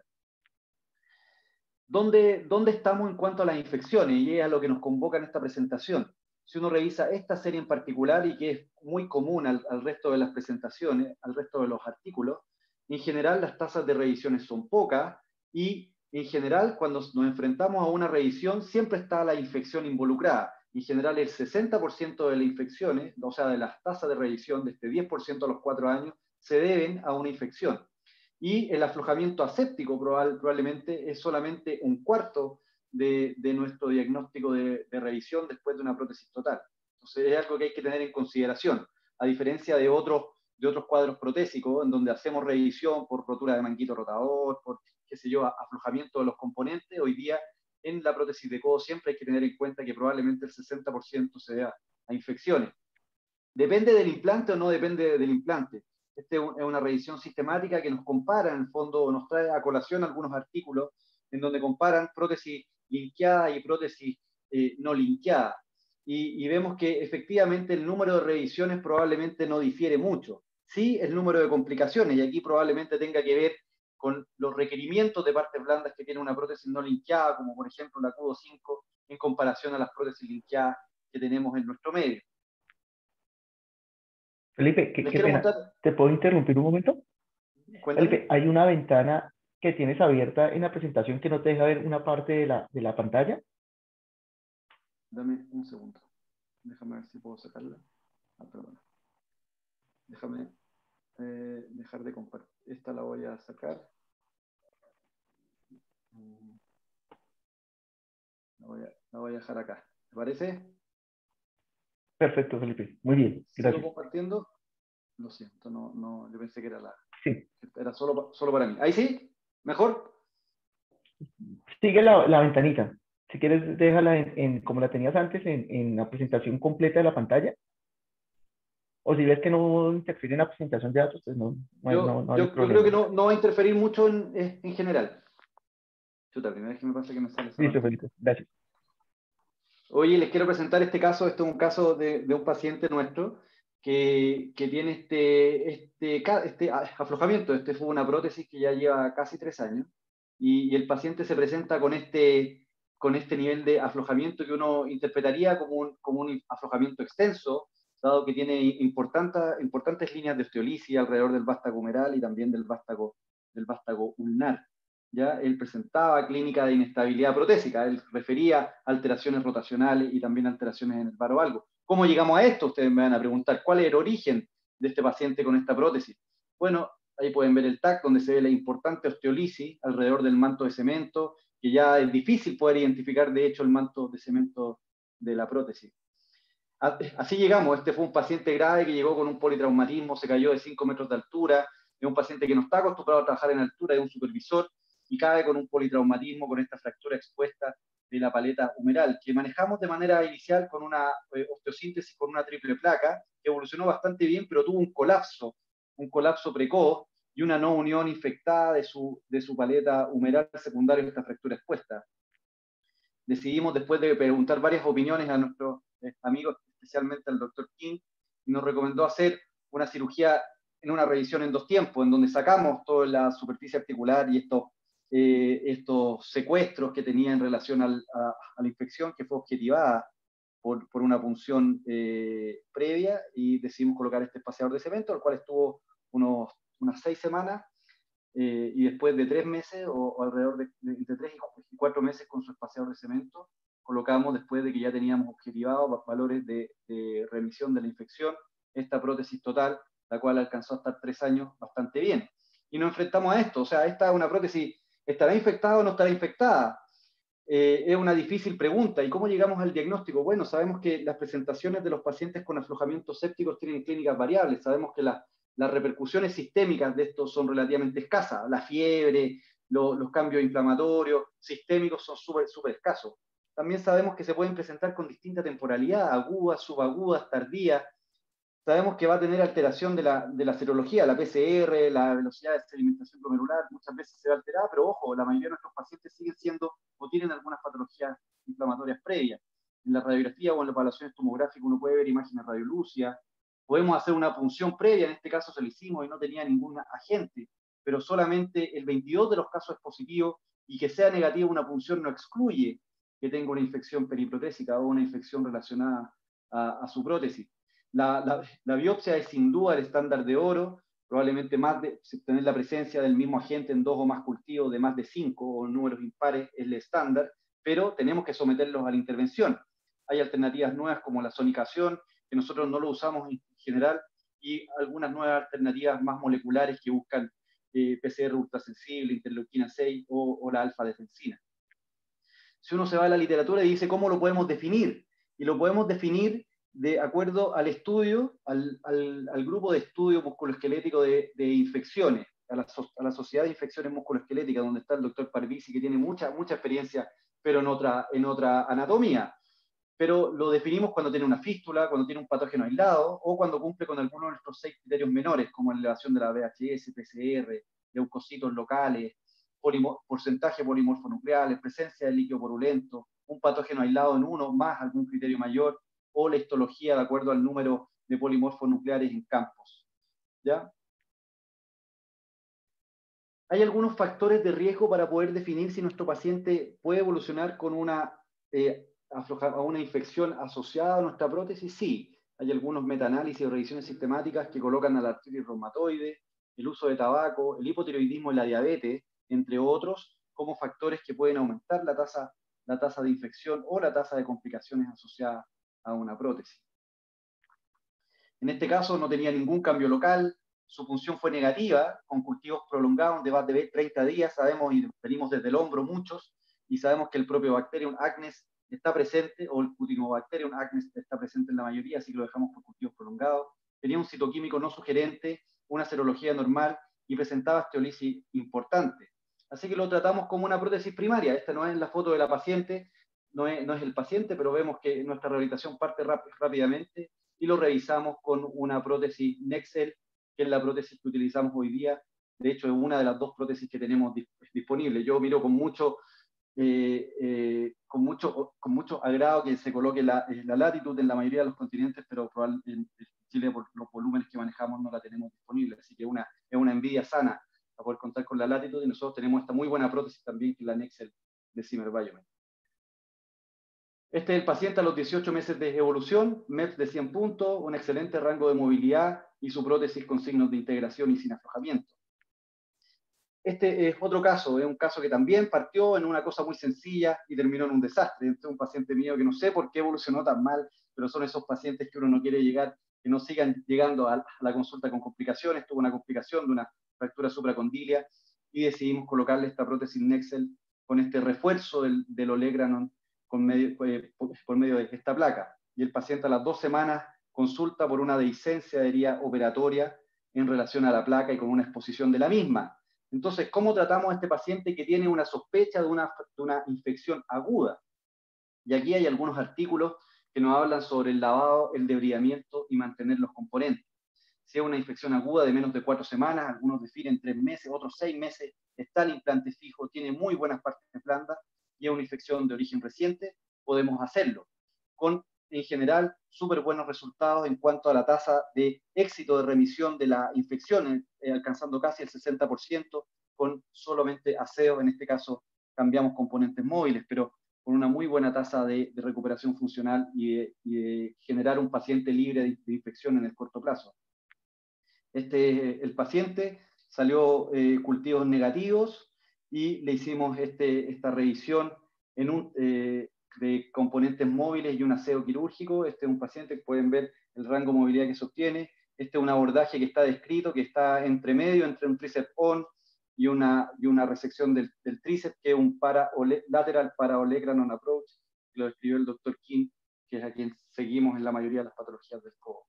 S8: ¿Dónde estamos en cuanto a las infecciones? Y es a lo que nos convoca en esta presentación. Si uno revisa esta serie en particular, y que es muy común al resto de las presentaciones, al resto de los artículos, en general las tasas de revisiones son pocas, y en general cuando nos enfrentamos a una revisión siempre está la infección involucrada. En general el 60% de las infecciones, o sea, de las tasas de revisión de este 10% a los 4 años, se deben a una infección. Y el aflojamiento aséptico probablemente es solamente un cuarto de nuestro diagnóstico de revisión después de una prótesis total. Entonces es algo que hay que tener en consideración, a diferencia de otros cuadros protésicos en donde hacemos revisión por rotura de manguito rotador, por, qué sé yo, aflojamiento de los componentes. Hoy día en la prótesis de codo siempre hay que tener en cuenta que probablemente el 60% se deba a infecciones. ¿Depende del implante o no depende del implante? Esta es una revisión sistemática que nos compara, en el fondo, nos trae a colación algunos artículos en donde comparan prótesis linkeada y prótesis no linkeada. Y vemos que efectivamente el número de revisiones probablemente no difiere mucho. Sí, el número de complicaciones, y aquí probablemente tenga que ver con los requerimientos de partes blandas que tiene una prótesis no linkeada, como por ejemplo la Cudo 5, en comparación a las prótesis linkeadas que tenemos en nuestro medio.
S2: Felipe, qué pena. ¿Te puedo interrumpir un momento?
S8: Cuéntame.
S2: Felipe, hay una ventana que tienes abierta en la presentación que no te deja ver una parte de la pantalla.
S8: Dame un segundo. Déjame ver si puedo sacarla. Ah, perdón. Déjame dejar de compartir. Esta la voy a sacar. La voy a dejar acá. ¿Te parece?
S2: Perfecto, Felipe. Muy bien. Gracias.
S8: ¿Sigo compartiendo? Lo siento, no, yo pensé que era
S2: Sí.
S8: Era solo para mí. ¿Ahí sí? ¿Mejor?
S2: Sigue la ventanita. Si quieres, déjala como la tenías antes, en la presentación completa de la pantalla. O si ves que no interfiere en la presentación de datos, pues no hay problema.
S8: Yo creo que no va a interferir mucho en general. Chuta, primera vez que me pasa que me sale esa.
S2: Listo, Felipe. Gracias.
S8: Oye, les quiero presentar este caso. Este es un caso de un paciente nuestro que tiene este aflojamiento. Este fue una prótesis que ya lleva casi 3 años. Y el paciente se presenta con este nivel de aflojamiento que uno interpretaría como un aflojamiento extenso, dado que tiene importantes líneas de osteolisis alrededor del vástago humeral y también del vástago ulnar. ¿Ya? Él presentaba clínica de inestabilidad protésica, él refería alteraciones rotacionales y también alteraciones en el varovalgo. ¿Cómo llegamos a esto? Ustedes me van a preguntar, ¿cuál es el origen de este paciente con esta prótesis? Bueno, ahí pueden ver el TAC, donde se ve la importante osteolisis alrededor del manto de cemento, que ya es difícil poder identificar, de hecho, el manto de cemento de la prótesis. Así llegamos. Este fue un paciente grave que llegó con un politraumatismo, se cayó de 5 metros de altura, es un paciente que no está acostumbrado a trabajar en altura, es un supervisor, y cae con un politraumatismo, con esta fractura expuesta de la paleta humeral, que manejamos de manera inicial con una osteosíntesis con una triple placa, que evolucionó bastante bien, pero tuvo un colapso precoz y una no unión infectada de su paleta humeral secundaria a esta fractura expuesta. Decidimos, después de preguntar varias opiniones a nuestros amigos, especialmente al Dr. King, y nos recomendó hacer una cirugía en una revisión en 2 tiempos, en donde sacamos toda la superficie articular y estos secuestros que tenía en relación a la infección, que fue objetivada por una punción previa, y decidimos colocar este espaciador de cemento, el cual estuvo unas 6 semanas, y después de 3 meses, o alrededor de entre 3 y 4 meses con su espaciador de cemento, colocamos, después de que ya teníamos objetivados valores de remisión de la infección, esta prótesis total, la cual alcanzó a estar 3 años bastante bien. Y nos enfrentamos a esto. O sea, esta es una prótesis, ¿estará infectada o no estará infectada? Es una difícil pregunta. ¿Y cómo llegamos al diagnóstico? Bueno, sabemos que las presentaciones de los pacientes con aflojamientos sépticos tienen clínicas variables. Sabemos que las repercusiones sistémicas de esto son relativamente escasas. La fiebre, los cambios inflamatorios, sistémicos son súper escasos. También sabemos que se pueden presentar con distinta temporalidad, agudas, subagudas, tardías. Sabemos que va a tener alteración de la serología, la PCR, la velocidad de sedimentación glomerular, muchas veces se va a alterar, pero ojo, la mayoría de nuestros pacientes siguen siendo o tienen algunas patologías inflamatorias previas. En la radiografía o en las evaluaciones tomográficas uno puede ver imágenes radiolúcidas, podemos hacer una punción previa, en este caso se lo hicimos y no tenía ningún agente, pero solamente el 22 de los casos es positivo, y que sea negativa una punción no excluye que tenga una infección periprotésica o una infección relacionada a su prótesis. La biopsia es sin duda el estándar de oro, probablemente tener la presencia del mismo agente en 2 o más cultivos de más de 5 o números impares es el estándar, pero tenemos que someterlos a la intervención. Hay alternativas nuevas como la sonicación, que nosotros no lo usamos en general, y algunas nuevas alternativas más moleculares que buscan PCR ultrasensible, interleuquina 6 o la alfa-defensina. Si uno se va a la literatura y dice cómo lo podemos definir, y lo podemos definir de acuerdo al estudio, al grupo de estudio musculoesquelético de infecciones, a la Sociedad de Infecciones Musculoesqueléticas, donde está el doctor Parvisi, que tiene mucha experiencia, pero en otra anatomía. Pero lo definimos cuando tiene una fístula, cuando tiene un patógeno aislado, o cuando cumple con alguno de nuestros 6 criterios menores, como la elevación de la VHS, PCR, leucocitos locales, porcentaje polimorfonucleares, presencia de líquido purulento, un patógeno aislado en uno, más algún criterio mayor, o la histología de acuerdo al número de polimorfos nucleares en campos. ¿Ya? Hay algunos factores de riesgo para poder definir si nuestro paciente puede evolucionar con una infección asociada a nuestra prótesis. Sí, hay algunos metaanálisis o revisiones sistemáticas que colocan a la artritis reumatoide, el uso de tabaco, el hipotiroidismo y la diabetes, entre otros, como factores que pueden aumentar la tasa de infección o la tasa de complicaciones asociadas a una prótesis. En este caso no tenía ningún cambio local, su punción fue negativa, con cultivos prolongados de más de 30 días, sabemos y venimos desde el hombro muchos, y sabemos que el propio Bacterium acnes está presente, o el Cutinobacterium acnes está presente en la mayoría, así que lo dejamos por cultivos prolongados. Tenía un citoquímico no sugerente, una serología normal, y presentaba osteolisis importante. Así que lo tratamos como una prótesis primaria. Esta no es la foto de la paciente, no es el paciente, pero vemos que nuestra rehabilitación parte rápidamente, y lo revisamos con una prótesis Nexel, que es la prótesis que utilizamos hoy día. De hecho, es una de las 2 prótesis que tenemos disponibles. Yo miro con mucho agrado que se coloque la latitud en la mayoría de los continentes, pero probablemente en Chile, por los volúmenes que manejamos, no la tenemos disponible. Así que es una envidia sana a poder contar con la latitud, y nosotros tenemos esta muy buena prótesis también, que es la Nexel de Zimmer Biomet. Este es el paciente a los 18 meses de evolución, MEPS de 100 puntos, un excelente rango de movilidad y su prótesis con signos de integración y sin aflojamiento. Este es otro caso, es un caso que también partió en una cosa muy sencilla y terminó en un desastre. Este es un paciente mío que no sé por qué evolucionó tan mal, pero son esos pacientes que uno no quiere llegar, que no sigan llegando a la consulta con complicaciones. Tuvo una complicación de una fractura supracondilia y decidimos colocarle esta prótesis Nexel con este refuerzo del Olegranon por medio de esta placa. Y el paciente a las 2 semanas consulta por una dehiscencia de herida operatoria en relación a la placa y con una exposición de la misma. Entonces, ¿cómo tratamos a este paciente que tiene una sospecha de una infección aguda? Y aquí hay algunos artículos que nos hablan sobre el lavado, el debridamiento y mantener los componentes. Si es una infección aguda de menos de 4 semanas, algunos definen 3 meses, otros 6 meses, está el implante fijo, tiene muy buenas partes blandas, y es una infección de origen reciente, podemos hacerlo. Con, en general, súper buenos resultados en cuanto a la tasa de éxito de remisión de la infección, alcanzando casi el 60%, con solamente aseo. En este caso cambiamos componentes móviles, pero con una muy buena tasa de recuperación funcional y de generar un paciente libre de infección en el corto plazo. El paciente salió cultivos negativos, y le hicimos esta revisión de componentes móviles y un aseo quirúrgico. Este es un paciente que pueden ver el rango de movilidad que sostiene. Este es un abordaje que está descrito, que está entre medio, entre un tríceps on y una resección del tríceps, que es un lateral para-Olegranon approach, que lo describió el doctor King, que es a quien seguimos en la mayoría de las patologías del codo.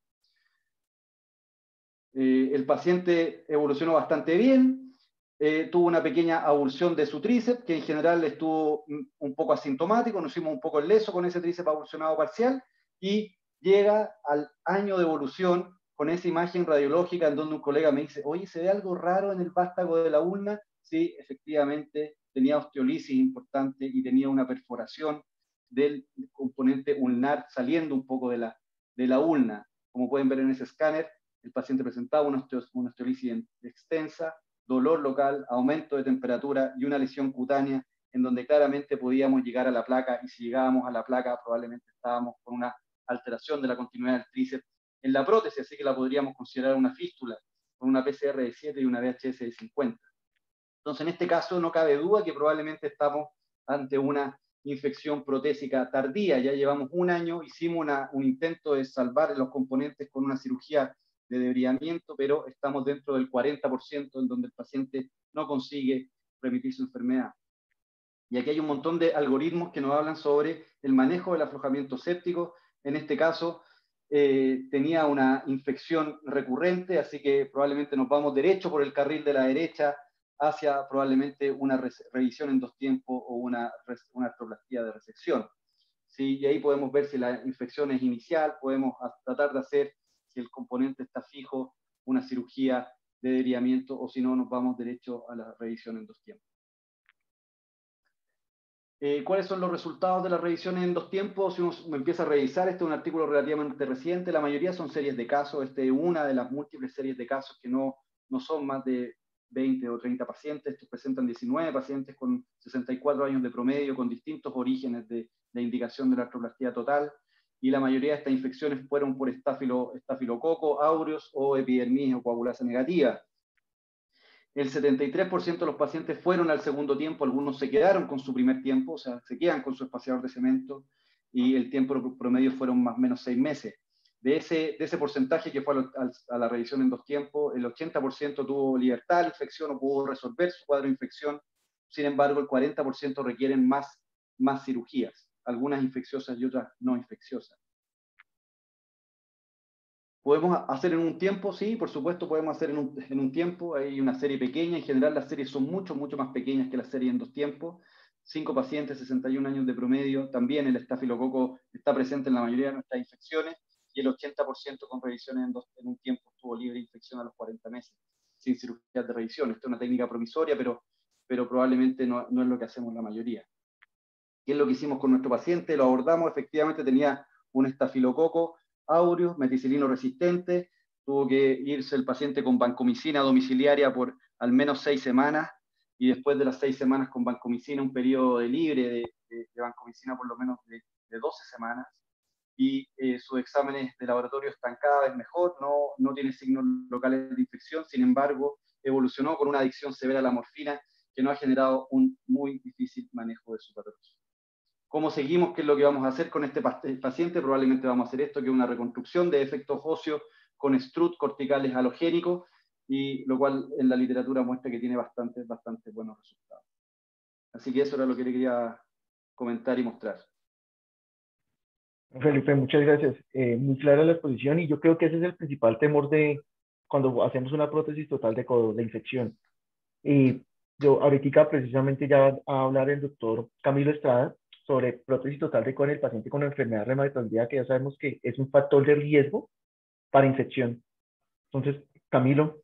S8: El paciente evolucionó bastante bien, tuvo una pequeña avulsión de su tríceps, que en general estuvo un poco asintomático, nos hicimos un poco el leso con ese tríceps avulsionado parcial, y llega al año de evolución con esa imagen radiológica en donde un colega me dice, oye, ¿se ve algo raro en el vástago de la ulna? Sí, efectivamente, tenía osteolisis importante y tenía una perforación del componente ulnar saliendo un poco de la ulna. Como pueden ver en ese escáner, el paciente presentaba una osteolisis extensa, dolor local, aumento de temperatura y una lesión cutánea en donde claramente podíamos llegar a la placa, y si llegábamos a la placa probablemente estábamos con una alteración de la continuidad del tríceps en la prótesis, así que la podríamos considerar una fístula, con una PCR de 7 y una VHS de 50. Entonces, en este caso no cabe duda que probablemente estamos ante una infección protésica tardía. Ya llevamos un año, hicimos un intento de salvar los componentes con una cirugía de debridamiento, pero estamos dentro del 40% en donde el paciente no consigue remitir su enfermedad. Y aquí hay un montón de algoritmos que nos hablan sobre el manejo del aflojamiento séptico. En este caso, tenía una infección recurrente, así que probablemente nos vamos derecho por el carril de la derecha hacia probablemente una revisión en 2 tiempos o una artroplastía de resección. ¿Sí? Y ahí podemos ver si la infección es inicial, podemos tratar de hacer, si el componente está fijo, una cirugía de debridamiento, o si no, nos vamos derecho a la revisión en 2 tiempos. ¿Cuáles son los resultados de las revisiones en 2 tiempos? Si uno empieza a revisar, este es un artículo relativamente reciente, la mayoría son series de casos, este es una de las múltiples series de casos que no son más de 20 o 30 pacientes, estos presentan 19 pacientes con 64 años de promedio, con distintos orígenes de indicación de la artroplastía total, y la mayoría de estas infecciones fueron por estafilococo, aureus o epidermis o coagulasa negativa. El 73% de los pacientes fueron al segundo tiempo, algunos se quedaron con su primer tiempo, o sea, se quedan con su espaciador de cemento, y el tiempo promedio fueron más o menos 6 meses. De ese porcentaje que fue a la revisión en 2 tiempos, el 80% tuvo libertad de la infección o pudo resolver su cuadro de infección. Sin embargo, el 40% requieren más cirugías, algunas infecciosas y otras no infecciosas. ¿Podemos hacer en un tiempo? Sí, por supuesto podemos hacer en un tiempo. Hay una serie pequeña, en general las series son mucho más pequeñas que la serie en 2 tiempos. 5 pacientes, 61 años de promedio. También el estafilococo está presente en la mayoría de nuestras infecciones, y el 80% con revisiones en un tiempo estuvo libre de infección a los 40 meses, sin cirugías de revisión. Esta es una técnica promisoria, pero probablemente no es lo que hacemos la mayoría. ¿Qué es lo que hicimos con nuestro paciente? Lo abordamos, efectivamente tenía un estafilococo aureus, meticilino resistente, tuvo que irse el paciente con vancomicina domiciliaria por al menos 6 semanas, y después de las 6 semanas con vancomicina, un periodo de libre de vancomicina por lo menos de 12 semanas, y sus exámenes de laboratorio están cada vez mejor, no tiene signos locales de infección, sin embargo, evolucionó con una adicción severa a la morfina que nos ha generado un muy difícil manejo de su patología. ¿Cómo seguimos? ¿Qué es lo que vamos a hacer con este paciente? Probablemente vamos a hacer esto, que es una reconstrucción de efectos óseos con strut corticales halogénicos, y lo cual en la literatura muestra que tiene bastante buenos resultados. Así que eso era lo que le quería comentar y mostrar.
S2: Felipe, muchas gracias. Muy clara la exposición, y yo creo que ese es el principal temor de cuando hacemos una prótesis total de codo, de infección. Y yo ahorita precisamente ya va a hablar el doctor Camilo Estrada sobre prótesis total de codo en el paciente con enfermedad reumatoidea, que ya sabemos que es un factor de riesgo para infección. Entonces, Camilo.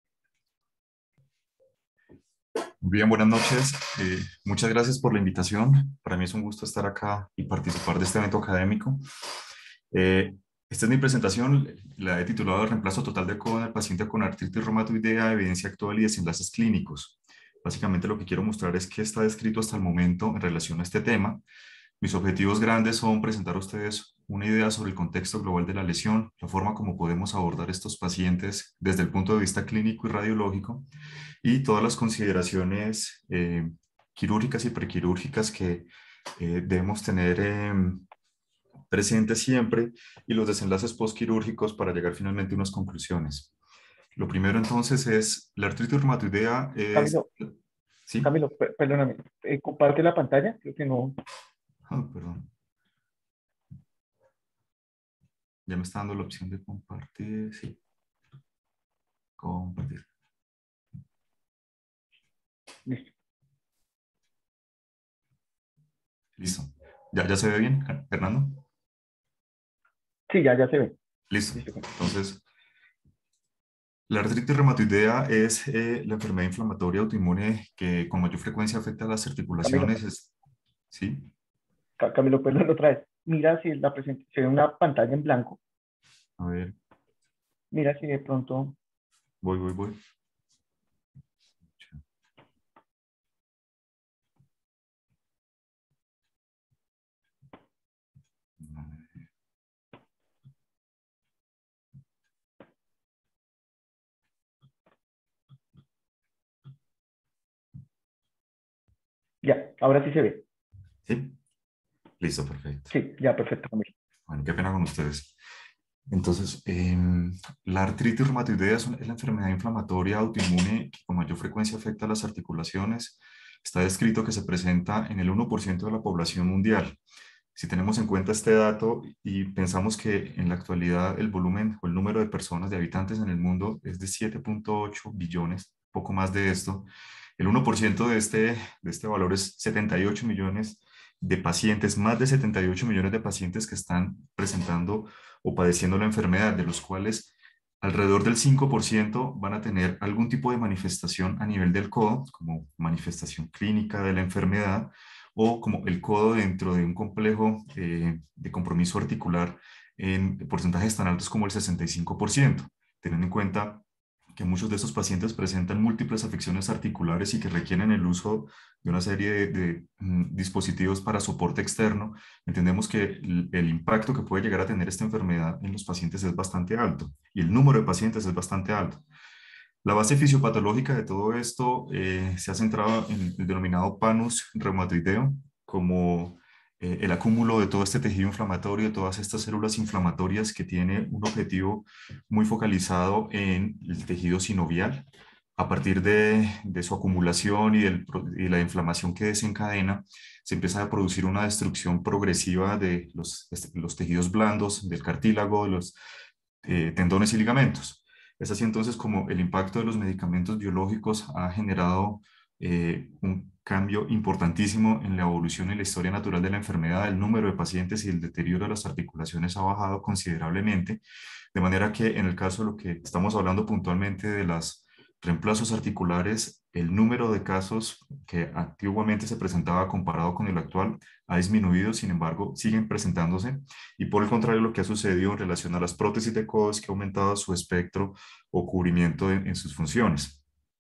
S9: Bien, buenas noches. Muchas gracias por la invitación. Para mí es un gusto estar acá y participar de este evento académico. Esta es mi presentación, la he titulado El reemplazo total de codo en el paciente con artritis reumatoidea, evidencia actual y desenlaces clínicos. Básicamente lo que quiero mostrar es qué está descrito hasta el momento en relación a este tema. Mis objetivos grandes son presentar a ustedes una idea sobre el contexto global de la lesión, la forma como podemos abordar estos pacientes desde el punto de vista clínico y radiológico, y todas las consideraciones quirúrgicas y prequirúrgicas que debemos tener presentes siempre, y los desenlaces postquirúrgicos para llegar finalmente a unas conclusiones. Lo primero entonces es, la artritis reumatoidea es...
S2: Camilo,
S9: ¿sí?
S2: Camilo, perdóname, comparte la pantalla, creo que no.
S9: Perdón. Ya me está dando la opción de compartir, sí. Compartir.
S2: Listo.
S9: Listo. ¿Ya se ve bien, Fernando?
S2: Sí, ya se ve.
S9: Listo. Entonces, La artritis reumatoidea es la enfermedad inflamatoria autoinmune que con mayor frecuencia afecta a las
S2: Camilo,
S9: articulaciones. ¿Sí?
S2: Camilo, pues otra vez. Mira si la presentación es una pantalla en blanco.
S9: A ver,
S2: Mira si de pronto...
S9: voy.
S2: Ya, ahora sí se ve.
S9: ¿Sí? Listo, perfecto.
S2: Sí, ya, perfecto, Camilo.
S9: Bueno, qué pena con ustedes. Entonces, la artritis reumatoidea es la enfermedad inflamatoria autoinmune que con mayor frecuencia afecta a las articulaciones. Está descrito que se presenta en el 1% de la población mundial. Si tenemos en cuenta este dato y pensamos que en la actualidad el volumen o el número de personas, de habitantes en el mundo es de 7.8 billones, poco más de esto, el 1% de este valor es 78 millones de pacientes, más de 78 millones de pacientes que están presentando o padeciendo la enfermedad, de los cuales alrededor del 5% van a tener algún tipo de manifestación a nivel del codo, como manifestación clínica de la enfermedad, o como el codo dentro de un complejo de compromiso articular en porcentajes tan altos como el 65%, teniendo en cuenta que muchos de estos pacientes presentan múltiples afecciones articulares y que requieren el uso de una serie de dispositivos para soporte externo. Entendemos que el impacto que puede llegar a tener esta enfermedad en los pacientes es bastante alto y el número de pacientes es bastante alto. La base fisiopatológica de todo esto se ha centrado en el denominado panus reumatoideo, como el acúmulo de todo este tejido inflamatorio, de todas estas células inflamatorias que tiene un objetivo muy focalizado en el tejido sinovial. A partir de su acumulación y la inflamación que desencadena, se empieza a producir una destrucción progresiva de los tejidos blandos, del cartílago, de los tendones y ligamentos. Es así entonces como el impacto de los medicamentos biológicos ha generado un cambio importantísimo en la evolución y la historia natural de la enfermedad. El número de pacientes y el deterioro de las articulaciones ha bajado considerablemente, de manera que en el caso de lo que estamos hablando puntualmente de los reemplazos articulares, el número de casos que antiguamente se presentaba comparado con el actual ha disminuido, sin embargo, siguen presentándose, y por el contrario, lo que ha sucedido en relación a las prótesis de codo es que ha aumentado su espectro o cubrimiento en sus funciones.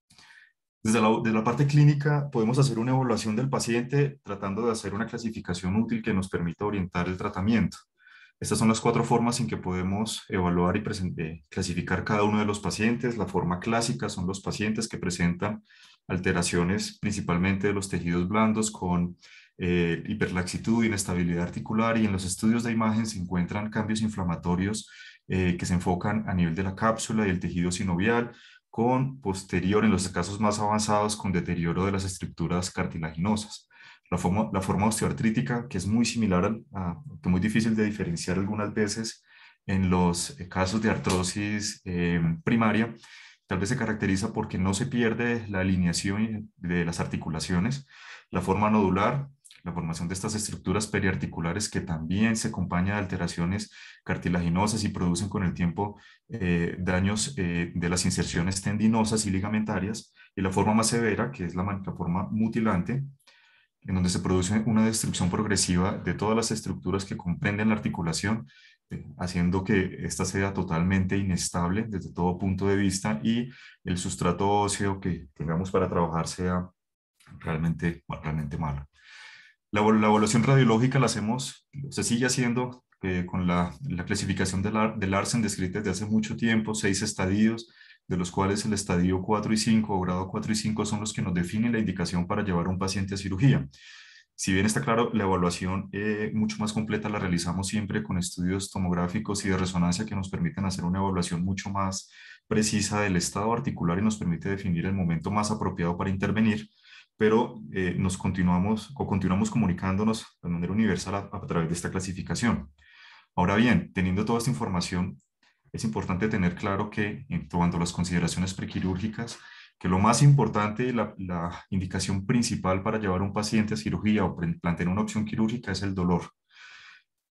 S9: Desde la parte clínica podemos hacer una evaluación del paciente tratando de hacer una clasificación útil que nos permita orientar el tratamiento. Estas son las 4 formas en que podemos evaluar y clasificar cada uno de los pacientes. La forma clásica son los pacientes que presentan alteraciones principalmente de los tejidos blandos con hiperlaxitud, inestabilidad articular, y en los estudios de imagen se encuentran cambios inflamatorios que se enfocan a nivel de la cápsula y el tejido sinovial, con posterior, en los casos más avanzados, con deterioro de las estructuras cartilaginosas. La forma osteoartrítica, que es muy similar que muy difícil de diferenciar algunas veces en los casos de artrosis primaria, tal vez se caracteriza porque no se pierde la alineación de las articulaciones. La forma nodular, la formación de estas estructuras periarticulares que también se acompaña de alteraciones cartilaginosas y producen con el tiempo daños de las inserciones tendinosas y ligamentarias, y la forma más severa, que es la forma mutilante, en donde se produce una destrucción progresiva de todas las estructuras que comprenden la articulación, haciendo que ésta sea totalmente inestable desde todo punto de vista y el sustrato óseo que tengamos para trabajar sea realmente malo. La evaluación radiológica se sigue haciendo con la clasificación de Larsen, descrita desde hace mucho tiempo, 6 estadios, de los cuales el estadio 4 y 5 o grado 4 y 5 son los que nos definen la indicación para llevar a un paciente a cirugía. Si bien está claro, la evaluación mucho más completa la realizamos siempre con estudios tomográficos y de resonancia que nos permiten hacer una evaluación mucho más precisa del estado articular y nos permite definir el momento más apropiado para intervenir, pero continuamos comunicándonos de manera universal a través de esta clasificación. Ahora bien, teniendo toda esta información, es importante tener claro que en cuanto a las consideraciones prequirúrgicas, que lo más importante y la indicación principal para llevar a un paciente a cirugía o plantear una opción quirúrgica es el dolor.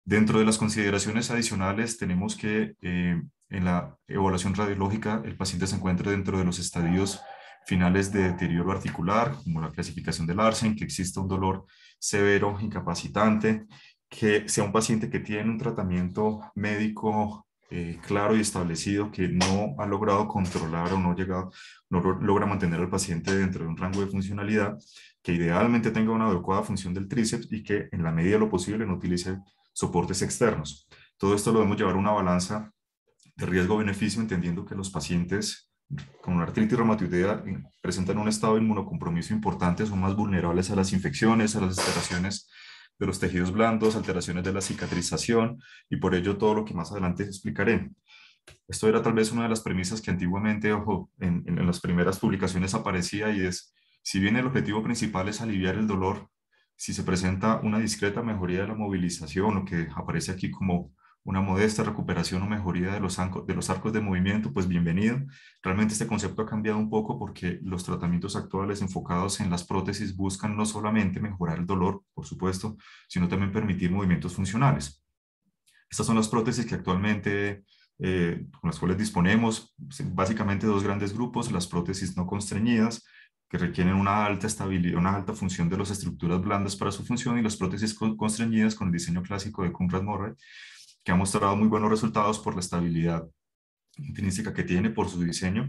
S9: Dentro de las consideraciones adicionales tenemos que en la evaluación radiológica el paciente se encuentra dentro de los estadios finales de deterioro articular, como la clasificación de Larsen, que exista un dolor severo, incapacitante, que sea un paciente que tiene un tratamiento médico claro y establecido, que no ha logrado controlar o no logra mantener al paciente dentro de un rango de funcionalidad, que idealmente tenga una adecuada función del tríceps y que en la medida de lo posible no utilice soportes externos. Todo esto lo debemos llevar a una balanza de riesgo-beneficio, entendiendo que los pacientes con una artritis reumatoidea presentan un estado de inmunocompromiso importante, son más vulnerables a las infecciones, a las alteraciones de los tejidos blandos, alteraciones de la cicatrización, y por ello todo lo que más adelante explicaré. Esto era tal vez una de las premisas que antiguamente, ojo, en las primeras publicaciones aparecía, y es, si bien el objetivo principal es aliviar el dolor, si se presenta una discreta mejoría de la movilización, o que aparece aquí como una modesta recuperación o mejoría de los arcos de movimiento, pues bienvenido. Realmente este concepto ha cambiado un poco porque los tratamientos actuales enfocados en las prótesis buscan no solamente mejorar el dolor, por supuesto, sino también permitir movimientos funcionales. Estas son las prótesis que actualmente con las cuales disponemos, básicamente dos grandes grupos: las prótesis no constreñidas, que requieren una alta estabilidad, una alta función de las estructuras blandas para su función, y las prótesis constreñidas con el diseño clásico de Conrad-Murray, que ha mostrado muy buenos resultados por la estabilidad intrínseca que tiene, por su diseño.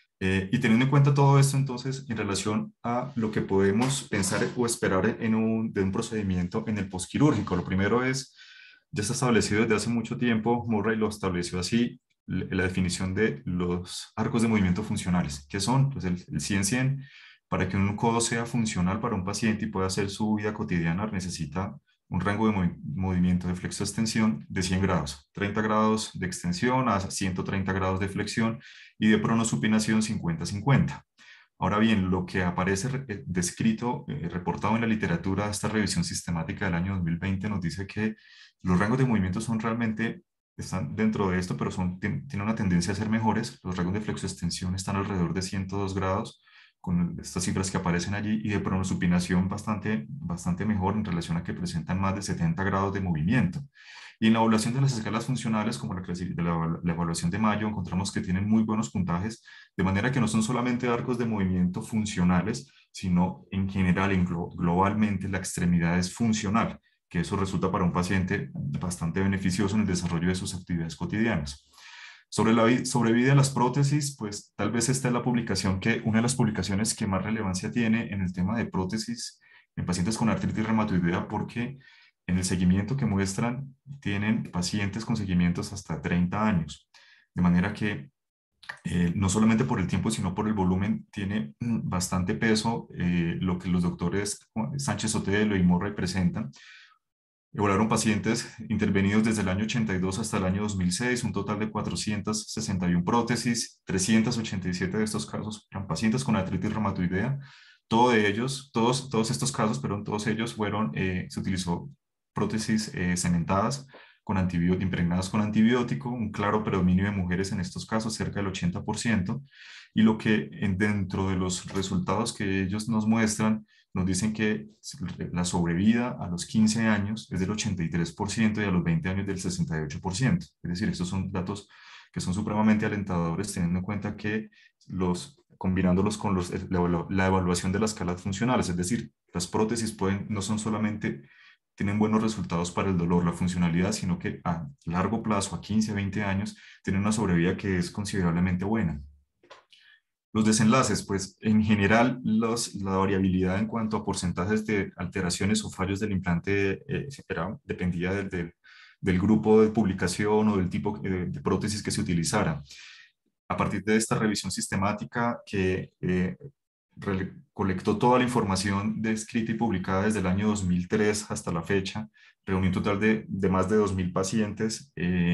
S9: Y teniendo en cuenta todo esto, entonces, en relación a lo que podemos pensar o esperar de un procedimiento en el posquirúrgico, lo primero es, ya está establecido desde hace mucho tiempo, Murray lo estableció así, la definición de los arcos de movimiento funcionales, que son pues el 100-100. Para que un codo sea funcional para un paciente y pueda hacer su vida cotidiana, necesita un rango de movimiento de flexo-extensión de 100 grados, 30 grados de extensión a 130 grados de flexión, y de pronosupinación 50-50. Ahora bien, lo que aparece descrito, reportado en la literatura, esta revisión sistemática del año 2020, nos dice que los rangos de movimiento están dentro de esto, pero tienen una tendencia a ser mejores. Los rangos de flexo-extensión están alrededor de 102 grados, con estas cifras que aparecen allí, y de pronosupinación bastante mejor en relación a que presentan más de 70 grados de movimiento. Y en la evaluación de las escalas funcionales, como la evaluación de Mayo, encontramos que tienen muy buenos puntajes, de manera que no son solamente arcos de movimiento funcionales, sino en general, globalmente, la extremidad es funcional, que eso resulta para un paciente bastante beneficioso en el desarrollo de sus actividades cotidianas. Sobre la sobrevida de las prótesis, pues tal vez esta es una de las publicaciones que más relevancia tiene en el tema de prótesis en pacientes con artritis reumatoidea, porque en el seguimiento que muestran tienen pacientes con seguimientos hasta 30 años. De manera que no solamente por el tiempo, sino por el volumen, tiene bastante peso lo que los doctores Sánchez Sotelo y Murray presentan. Evaluaron pacientes intervenidos desde el año 82 hasta el año 2006, un total de 461 prótesis, 387 de estos casos eran pacientes con artritis reumatoidea. Todos estos casos, todos ellos se utilizó prótesis cementadas impregnadas con antibiótico, un claro predominio de mujeres en estos casos, cerca del 80%, y lo que dentro de los resultados que ellos nos muestran, nos dicen que la sobrevida a los 15 años es del 83% y a los 20 años del 68%. Es decir, estos son datos que son supremamente alentadores, teniendo en cuenta que combinándolos con la evaluación de las escalas funcionales, es decir, las prótesis no son solamente tienen buenos resultados para el dolor, la funcionalidad, sino que a largo plazo, a 15, 20 años, tienen una sobrevida que es considerablemente buena. Los desenlaces, pues en general la variabilidad en cuanto a porcentajes de alteraciones o fallos del implante dependía del grupo de publicación o del tipo de prótesis que se utilizara. A partir de esta revisión sistemática que recolectó toda la información descrita y publicada desde el año 2003 hasta la fecha, reunió un total de más de 2.000 pacientes,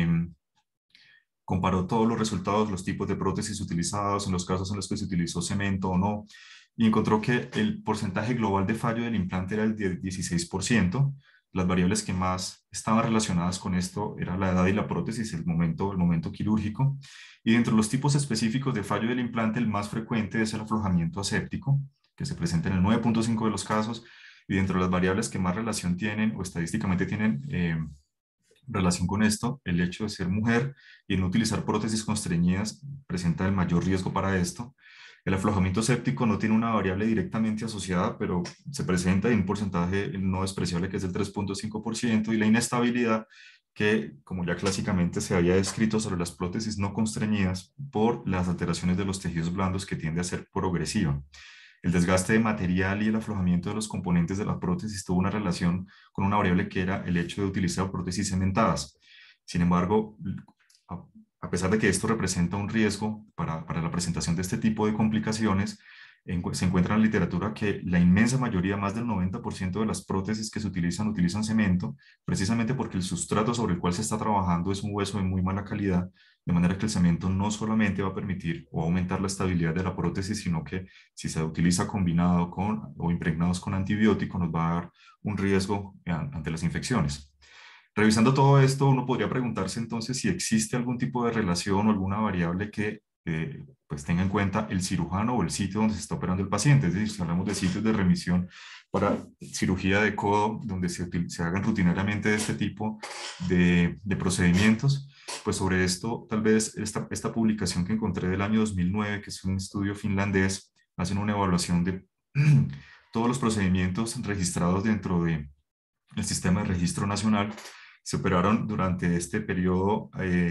S9: comparó todos los resultados, los tipos de prótesis utilizados, en los casos en los que se utilizó cemento o no, y encontró que el porcentaje global de fallo del implante era el 16%. Las variables que más estaban relacionadas con esto era la edad y la prótesis, el momento quirúrgico. Y dentro de los tipos específicos de fallo del implante, el más frecuente es el aflojamiento aséptico, que se presenta en el 9.5% de los casos. Y dentro de las variables que más relación tienen o estadísticamente tienen relación con esto, el hecho de ser mujer y no utilizar prótesis constreñidas presenta el mayor riesgo para esto. El aflojamiento séptico no tiene una variable directamente asociada, pero se presenta en un porcentaje no despreciable que es del 3.5%, y la inestabilidad que, como ya clásicamente se había descrito sobre las prótesis no constreñidas por las alteraciones de los tejidos blandos, que tiende a ser progresiva. El desgaste de material y el aflojamiento de los componentes de la prótesis tuvo una relación con una variable que era el hecho de utilizar prótesis cementadas. Sin embargo, a pesar de que esto representa un riesgo para la presentación de este tipo de complicaciones, se encuentra en la literatura que la inmensa mayoría, más del 90% de las prótesis que se utilizan cemento, precisamente porque el sustrato sobre el cual se está trabajando es un hueso de muy mala calidad, de manera que el cemento no solamente va a permitir o aumentar la estabilidad de la prótesis, sino que si se utiliza combinado con o impregnados con antibiótico, nos va a dar un riesgo ante las infecciones. Revisando todo esto, uno podría preguntarse entonces si existe algún tipo de relación o alguna variable que pues tenga en cuenta el cirujano o el sitio donde se está operando el paciente. Es decir, si hablamos de sitios de remisión para cirugía de codo, donde se hagan rutinariamente este tipo de procedimientos, pues sobre esto tal vez esta publicación que encontré del año 2009, que es un estudio finlandés, hacen una evaluación de todos los procedimientos registrados dentro del sistema de registro nacional. Se operaron durante este periodo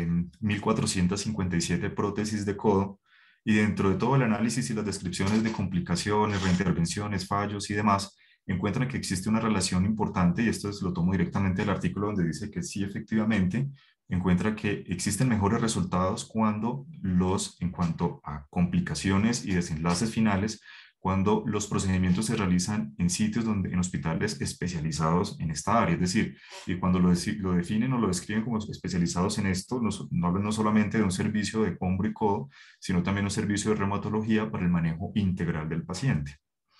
S9: 1.457 prótesis de codo, y dentro de todo el análisis y las descripciones de complicaciones, reintervenciones, fallos y demás, encuentran que existe una relación importante, y esto lo tomo directamente del artículo donde dice que sí, efectivamente, encuentra que existen mejores resultados en cuanto a complicaciones y desenlaces finales, cuando los procedimientos se realizan en sitios en hospitales especializados en esta área. Es decir, y cuando lo definen o lo describen como especializados en esto, no hablan no solamente de un servicio de hombro y codo, sino también un servicio de reumatología para el manejo integral del paciente.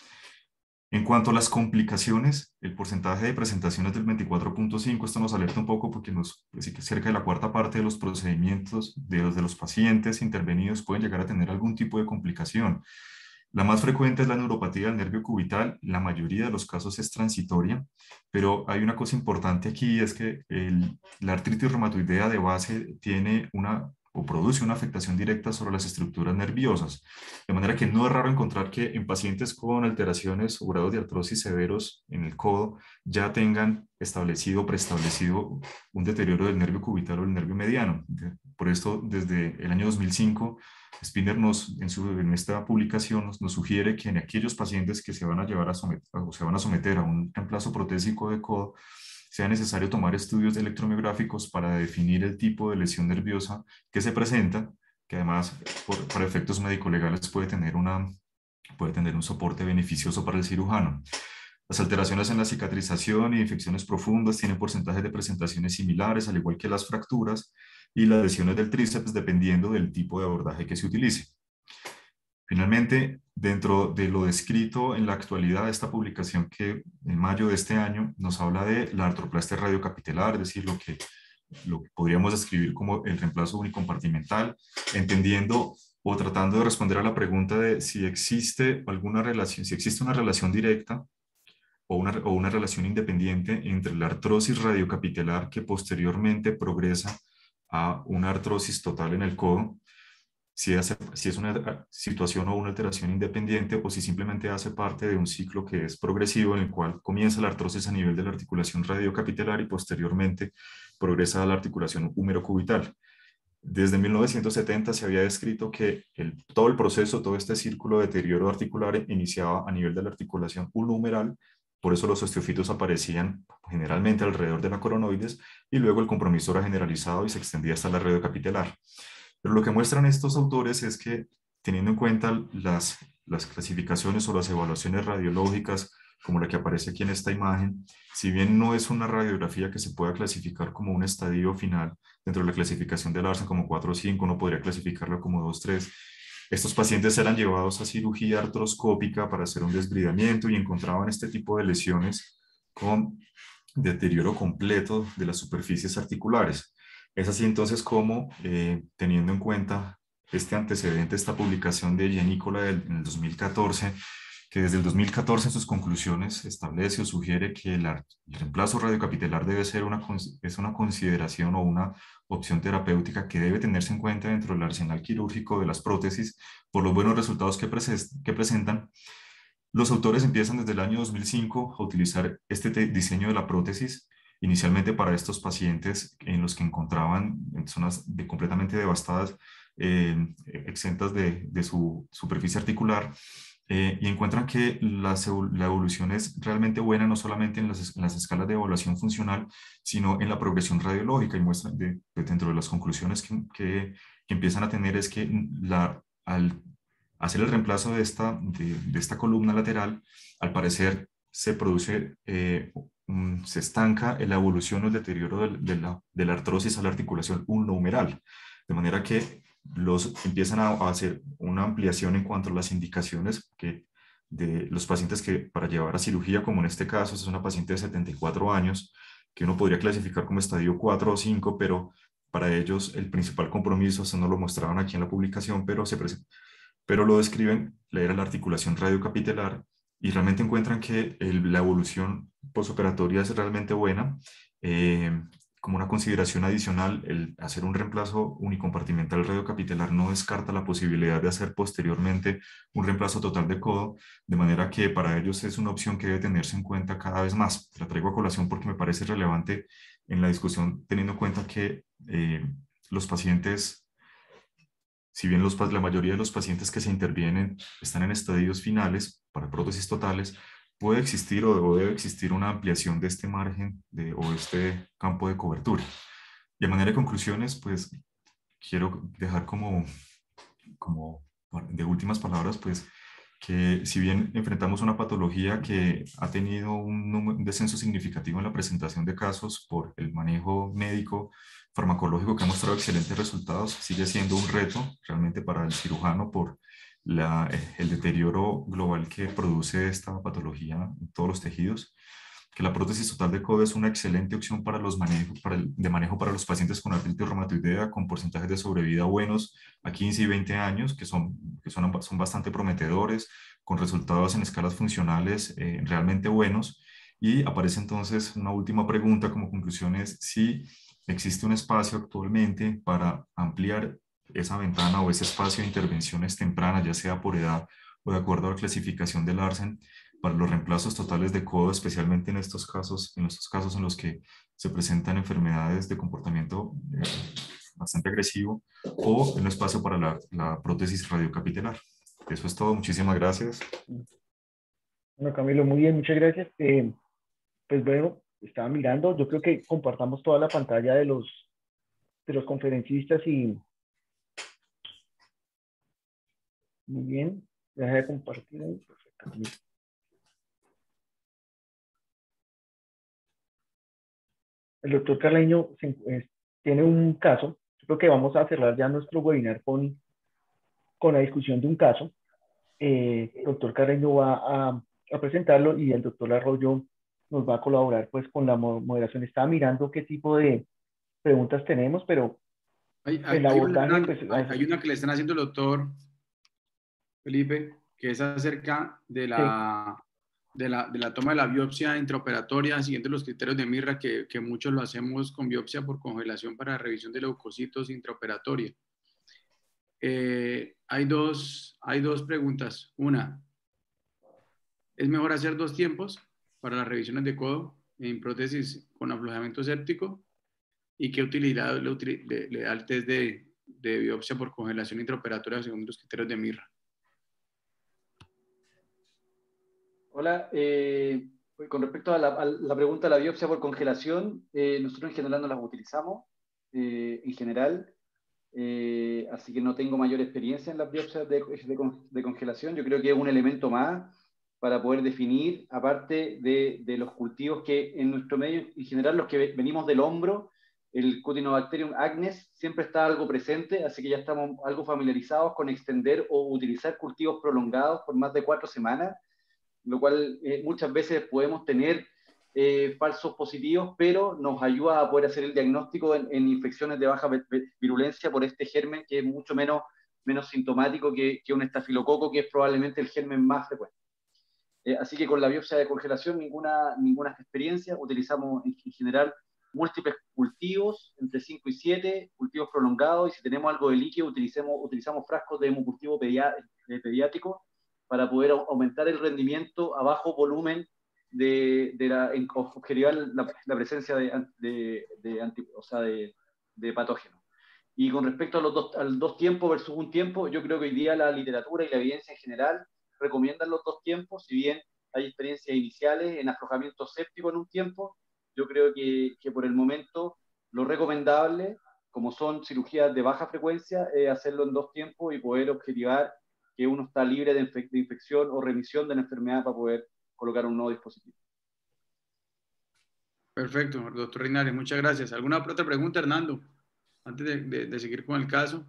S9: En cuanto a las complicaciones, el porcentaje de presentaciones del 24.5, esto nos alerta un poco porque cerca de la cuarta parte de los procedimientos de los pacientes intervenidos pueden llegar a tener algún tipo de complicación. La más frecuente es la neuropatía del nervio cubital. La mayoría de los casos es transitoria, pero hay una cosa importante aquí, es que la artritis reumatoidea de base produce una afectación directa sobre las estructuras nerviosas, de manera que no es raro encontrar que en pacientes con alteraciones o grados de artrosis severos en el codo ya tengan preestablecido un deterioro del nervio cubital o el nervio mediano. Por esto, desde el año 2005, Spinner en esta publicación nos sugiere que en aquellos pacientes que se van a someter a un reemplazo protésico de codo, sea necesario tomar estudios electromiográficos para definir el tipo de lesión nerviosa que se presenta, que además para efectos médico-legales puede tener un soporte beneficioso para el cirujano. Las alteraciones en la cicatrización y infecciones profundas tienen porcentajes de presentaciones similares, al igual que las fracturas y las lesiones del tríceps, dependiendo del tipo de abordaje que se utilice. Finalmente, dentro de lo descrito en la actualidad, esta publicación que en mayo de este año nos habla de la artroplastia radiocapitelar, es decir, lo que podríamos describir como el reemplazo unicompartimental, entendiendo o tratando de responder a la pregunta de si existe una relación directa o una relación independiente entre la artrosis radiocapitelar que posteriormente progresa a una artrosis total en el codo, si es una situación o una alteración independiente, o si simplemente hace parte de un ciclo que es progresivo, en el cual comienza la artrosis a nivel de la articulación radiocapitelar y posteriormente progresa a la articulación húmero-cubital. Desde 1970 se había descrito que todo el proceso, todo este círculo de deterioro articular iniciaba a nivel de la articulación ulnumeral. Por eso los osteofitos aparecían generalmente alrededor de la coronoides, y luego el compromiso era generalizado y se extendía hasta la radiocapitelar. Pero lo que muestran estos autores es que, teniendo en cuenta las clasificaciones o las evaluaciones radiológicas, como la que aparece aquí en esta imagen, si bien no es una radiografía que se pueda clasificar como un estadio final dentro de la clasificación de Larsen como 4 o 5, no podría clasificarla como 2 o 3. Estos pacientes eran llevados a cirugía artroscópica para hacer un desbridamiento y encontraban este tipo de lesiones con deterioro completo de las superficies articulares. Es así entonces como, teniendo en cuenta este antecedente, esta publicación de Giannicola en el 2014, que desde el 2014 en sus conclusiones establece o sugiere que el reemplazo radiocapitelar debe ser es una consideración o una opción terapéutica que debe tenerse en cuenta dentro del arsenal quirúrgico de las prótesis por los buenos resultados que presentan. Los autores empiezan desde el año 2005 a utilizar este diseño de la prótesis, inicialmente para estos pacientes en los que encontraban en zonas completamente devastadas, exentas de su superficie articular, y encuentran que la evolución es realmente buena, no solamente en las escalas de evaluación funcional, sino en la progresión radiológica, y muestran dentro de las conclusiones que empiezan a tener es que al hacer el reemplazo de esta columna lateral, al parecer se produce, se estanca en la evolución o el deterioro de la artrosis a la articulación ulnohumeral, de manera que empiezan a hacer una ampliación en cuanto a las indicaciones de los pacientes que para llevar a cirugía, como en este caso es una paciente de 74 años, que uno podría clasificar como estadio 4 o 5, pero para ellos el principal compromiso, eso no lo mostraban aquí en la publicación, pero lo describen, era la articulación radiocapitelar, y realmente encuentran que la evolución postoperatoria es realmente buena. Como una consideración adicional, el hacer un reemplazo unicompartimental radiocapitelar no descarta la posibilidad de hacer posteriormente un reemplazo total de codo, de manera que para ellos es una opción que debe tenerse en cuenta cada vez más. La traigo a colación porque me parece relevante en la discusión, teniendo en cuenta que los pacientes, si bien la mayoría de los pacientes que se intervienen están en estadios finales para prótesis totales, puede existir o debe existir una ampliación de este margen o este campo de cobertura. Y a manera de conclusiones, pues quiero dejar como de últimas palabras, pues que si bien enfrentamos una patología que ha tenido un descenso significativo en la presentación de casos por el manejo médico farmacológico que ha mostrado excelentes resultados, sigue siendo un reto realmente para el cirujano por el deterioro global que produce esta patología en todos los tejidos, que la prótesis total de codo es una excelente opción para de manejo para los pacientes con artritis reumatoidea con porcentajes de sobrevida buenos a 15 y 20 años, que son bastante prometedores, con resultados en escalas funcionales realmente buenos. Y aparece entonces una última pregunta como conclusión: es si existe un espacio actualmente para ampliar esa ventana o ese espacio de intervenciones tempranas, ya sea por edad o de acuerdo a la clasificación del Larsen, para los reemplazos totales de codo, especialmente en estos casos en los que se presentan enfermedades de comportamiento bastante agresivo, o un espacio para la prótesis radiocapitelar. Eso es todo. Muchísimas gracias.
S2: Bueno, Camilo, muy bien, muchas gracias. Pues bueno, estaba mirando, yo creo que compartamos toda la pantalla de los conferencistas y... Muy bien, deja de compartir ahí. Perfecto. El doctor Carleño tiene un caso. Yo creo que vamos a cerrar ya nuestro webinar con la discusión de un caso. El doctor Carleño va a presentarlo y el doctor Arroyo nos va a colaborar pues con la moderación. Estaba mirando qué tipo de preguntas tenemos, pero el abordaje...
S10: Hay una que le están haciendo el doctor Felipe, que es acerca de la toma de la biopsia intraoperatoria siguiendo los criterios de Mirra, que muchos lo hacemos con biopsia por congelación para revisión de leucocitos intraoperatoria. Hay dos preguntas. Una, ¿es mejor hacer 2 tiempos para las revisiones de codo en prótesis con aflojamiento séptico? ¿Y qué utilidad le da el test de biopsia por congelación intraoperatoria según los criterios de Mirra?
S8: Hola, con respecto a la pregunta de la biopsia por congelación, nosotros en general no las utilizamos, en general, así que no tengo mayor experiencia en las biopsias de congelación. Yo creo que es un elemento más para poder definir, aparte de los cultivos que en nuestro medio, en general los que venimos del hombro, el Cutinobacterium agnes siempre está algo presente, así que ya estamos algo familiarizados con extender o utilizar cultivos prolongados por más de 4 semanas, lo cual muchas veces podemos tener falsos positivos, pero nos ayuda a poder hacer el diagnóstico en infecciones de baja virulencia por este germen, que es mucho menos sintomático que un estafilococo, que es probablemente el germen más frecuente. Así que con la biopsia de congelación ninguna experiencia. Utilizamos en general múltiples cultivos, entre 5 y 7, cultivos prolongados, y si tenemos algo de líquido utilizamos frascos de hemocultivo pediátrico para poder aumentar el rendimiento a bajo volumen en objetivar la presencia de patógenos. Y con respecto a los dos tiempos versus un tiempo, yo creo que hoy día la literatura y la evidencia en general recomiendan los dos tiempos, si bien hay experiencias iniciales en aflojamiento séptico en un tiempo. Yo creo que por el momento lo recomendable, como son cirugías de baja frecuencia, es hacerlo en dos tiempos y poder objetivar que uno está libre de infección o remisión de la enfermedad para poder colocar un nuevo dispositivo.
S10: Perfecto, doctor Linares, muchas gracias. ¿Alguna otra pregunta, Hernando? Antes de seguir con el caso.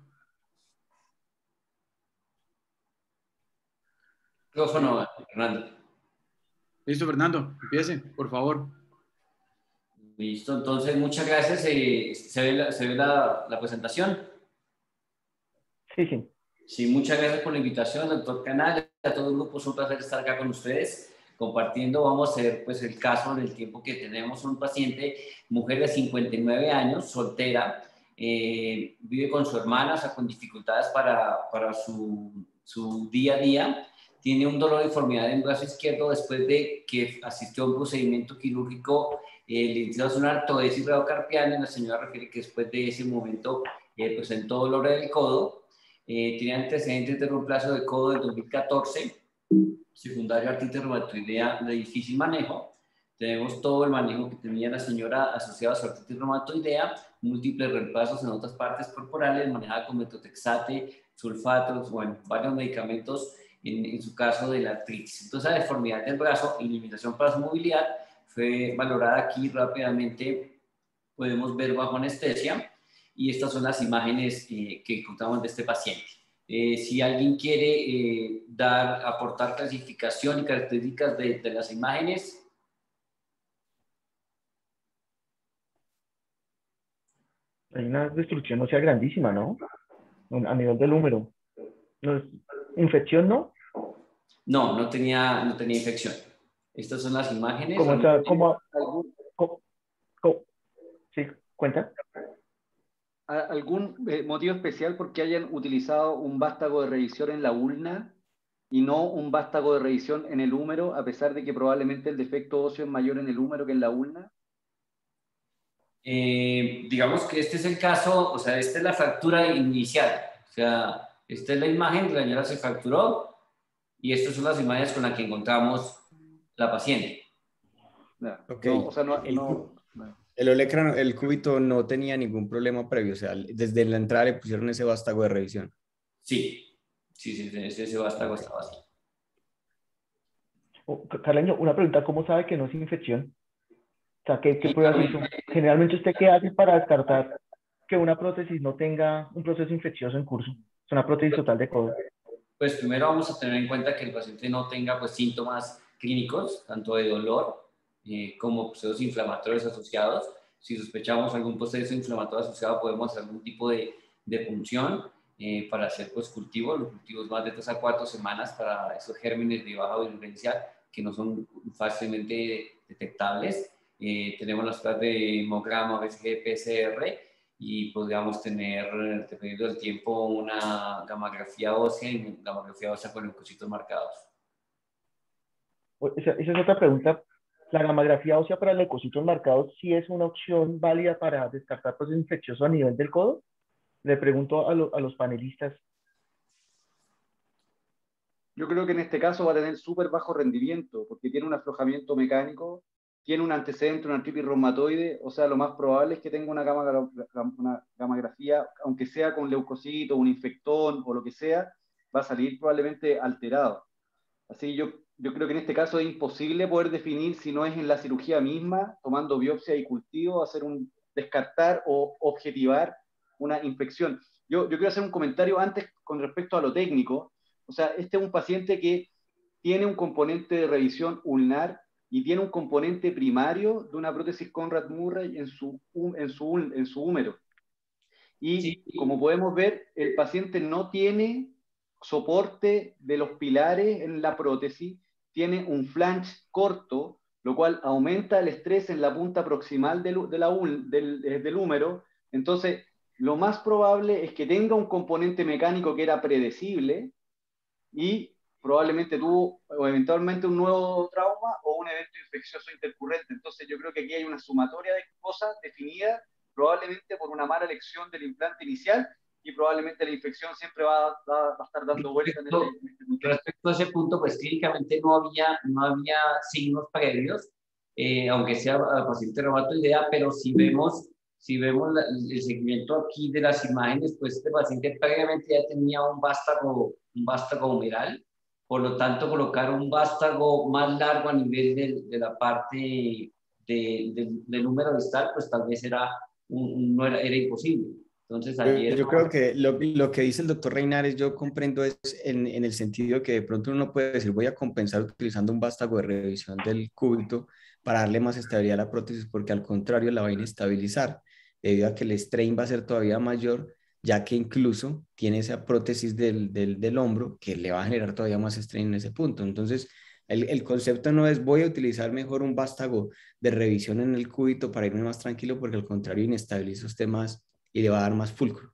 S11: Micrófono, Fernando.
S10: Listo, Fernando, empiece, por favor.
S11: Listo, entonces muchas gracias. ¿Se ve la presentación?
S2: Sí, sí.
S11: Sí, muchas gracias por la invitación, doctor Canal. A todo el grupo es un placer estar acá con ustedes compartiendo. Vamos a hacer pues el caso en el tiempo que tenemos. Un paciente, mujer de 59 años, soltera, vive con su hermana, o sea, con dificultades para su día a día. Tiene un dolor de deformidad en el brazo izquierdo después de que asistió a un procedimiento quirúrgico. Le hicieron una artrodesis radiocarpiana y la señora refiere que después de ese momento presentó dolor del codo. Tiene antecedentes de reemplazo de codo del 2014, secundario artritis reumatoidea de difícil manejo. Tenemos todo el manejo que tenía la señora asociado a su artritis reumatoidea, múltiples reemplazos en otras partes corporales, manejada con metotrexate, sulfatos, bueno, varios medicamentos en su caso de la artritis. Entonces, la deformidad del brazo y limitación para su movilidad fue valorada aquí rápidamente, podemos ver bajo anestesia, y estas son las imágenes que encontramos de este paciente. Si alguien quiere aportar clasificación y características de las imágenes.
S2: Hay una destrucción ósea grandísima, ¿no? A nivel del húmero. ¿Infección no?
S11: No, no tenía infección. Estas son las imágenes.
S2: Sí, cuenta.
S8: ¿Algún motivo especial por qué hayan utilizado un vástago de revisión en la ulna y no un vástago de revisión en el húmero, a pesar de que probablemente el defecto óseo es mayor en el húmero que en la ulna?
S11: Digamos que este es el caso, o sea, esta es la fractura inicial. O sea, esta es la imagen, la señora se fracturó y estas son las imágenes con las que encontramos la paciente.
S5: Okay. No, o sea, el olecrano, el cúbito no tenía ningún problema previo, o sea, desde la entrada le pusieron ese vástago de revisión.
S11: Sí, ese vástago estaba así.
S2: Carleño, una pregunta, ¿cómo sabe que no es infección? O sea, ¿qué pruebas hizo? Generalmente, ¿usted qué hace para descartar que una prótesis no tenga un proceso infeccioso en curso? Es una prótesis total de codo.
S11: Pues primero vamos a tener en cuenta que el paciente no tenga pues síntomas clínicos, tanto de dolor como procesos inflamatorios asociados. Si sospechamos algún proceso inflamatorio asociado, podemos hacer algún tipo de punción para hacer pues cultivos, los cultivos más de 3 a 4 semanas para esos gérmenes de baja virulencia que no son fácilmente detectables. Tenemos las pruebas de hemograma, BCG, PCR, y podríamos tener, dependiendo del tiempo, una gamografía ósea y gamografía ósea con leucocitos marcados.
S2: Esa es otra pregunta. ¿La gamografía ósea para leucocitos marcados sí es una opción válida para descartar proceso infeccioso a nivel del codo? Le pregunto a los panelistas.
S8: Yo creo que en este caso va a tener súper bajo rendimiento, porque tiene un aflojamiento mecánico, tiene un antecedente, una artritis reumatoide, o sea, lo más probable es que tenga una gamografía, aunque sea con leucocito, un infectón o lo que sea, va a salir probablemente alterado. Así yo creo que en este caso es imposible poder definir si no es en la cirugía misma, tomando biopsia y cultivo, descartar o objetivar una infección. Yo quiero hacer un comentario antes con respecto a lo técnico. O sea, este es un paciente que tiene un componente de revisión ulnar y tiene un componente primario de una prótesis Conrad Murray en su húmero. Y sí, como podemos ver, el paciente no tiene soporte de los pilares en la prótesis, tiene un flange corto, lo cual aumenta el estrés en la punta proximal del húmero. Entonces, lo más probable es que tenga un componente mecánico que era predecible y probablemente tuvo o eventualmente un nuevo trauma o un evento infeccioso intercurrente. Entonces yo creo que aquí hay una sumatoria de cosas definidas probablemente por una mala elección del implante inicial y probablemente la infección siempre va a estar dando vueltas en este contexto.
S11: Respecto a ese punto, pues clínicamente no había signos previos, aunque sea al paciente reumatoidea, pero si vemos el seguimiento aquí de las imágenes, pues este paciente previamente ya tenía un vástago humeral, por lo tanto colocar un vástago más largo a nivel de la parte del húmero distal, pues tal vez era imposible. Entonces ayer...
S5: Yo creo que lo que dice el doctor Reinares, yo comprendo es en el sentido que de pronto uno puede decir voy a compensar utilizando un vástago de revisión del cúbito para darle más estabilidad a la prótesis, porque al contrario la va a inestabilizar, debido a que el strain va a ser todavía mayor, ya que incluso tiene esa prótesis del hombro que le va a generar todavía más strain en ese punto. Entonces, el concepto no es voy a utilizar mejor un vástago de revisión en el cúbito para irme más tranquilo, porque al contrario inestabiliza usted más y le va a dar más fulcro.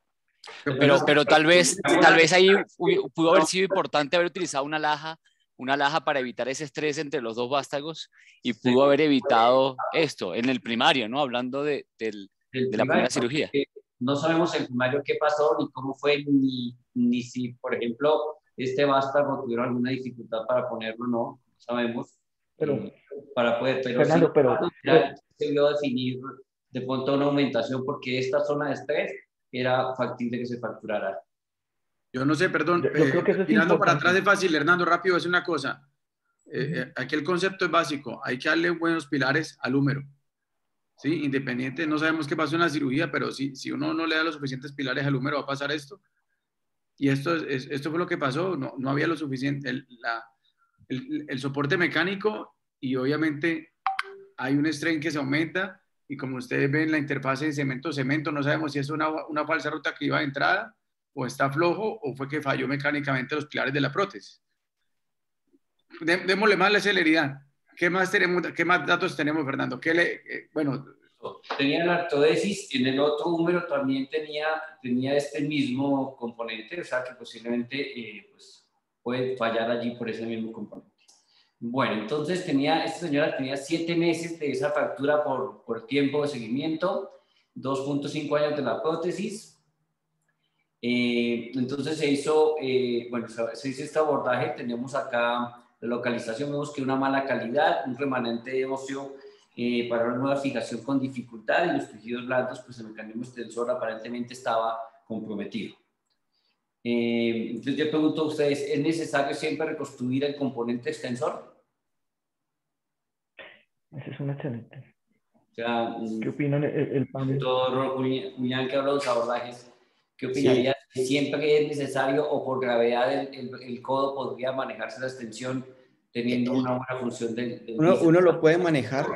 S12: Pero tal vez ahí pudo haber sido importante haber utilizado una laja para evitar ese estrés entre los dos vástagos y pudo haber evitado esto en el primario, ¿no? Hablando de la primera cirugía.
S11: No sabemos el primario qué pasó, ni cómo fue, ni si, por ejemplo, este vástago tuvieron alguna dificultad para ponerlo, no sabemos.
S2: Pero,
S11: para poder,
S2: Fernando,
S11: ya se vio definir de pronto una aumentación porque esta zona de estrés era factible que se fracturara.
S10: Yo no sé, perdón,
S2: yo creo que eso es
S10: mirando para
S2: importante.
S10: atrás es fácil, Hernando, rápido, es una cosa. Aquí el concepto es básico, hay que darle buenos pilares al húmero. ¿Sí? Independiente, no sabemos qué pasó en la cirugía, pero si uno no le da los suficientes pilares al húmero va a pasar esto. Y esto fue lo que pasó, no había lo suficiente, el soporte mecánico, y obviamente hay un strain que se aumenta, y como ustedes ven la interfase de cemento-cemento, no sabemos si es una falsa ruta que iba de entrada, o está flojo, o fue que falló mecánicamente los pilares de la prótesis. Démosle más la celeridad. ¿Qué más datos tenemos, Fernando? Bueno,
S11: tenía la artrodesis, en el otro húmero también tenía este mismo componente, o sea que posiblemente pues, puede fallar allí por ese mismo componente. Bueno, entonces esta señora tenía 7 meses de esa fractura por tiempo de seguimiento, 2.5 años de la prótesis. Entonces se hizo este abordaje. Tenemos acá la localización, vemos que una mala calidad, un remanente óseo para una nueva fijación con dificultad, y los tejidos blandos, pues el mecanismo extensor aparentemente estaba comprometido. Entonces yo pregunto a ustedes, ¿es necesario siempre reconstruir el componente extensor?
S2: Ese es un excelente.
S11: O sea,
S2: ¿qué opinan el panel?
S11: Doctor Julián, que habla de los abordajes, ¿qué opinaría? Sí. ¿Siempre es necesario o por gravedad el codo podría manejarse la extensión teniendo una buena función del
S5: uno lo puede manejar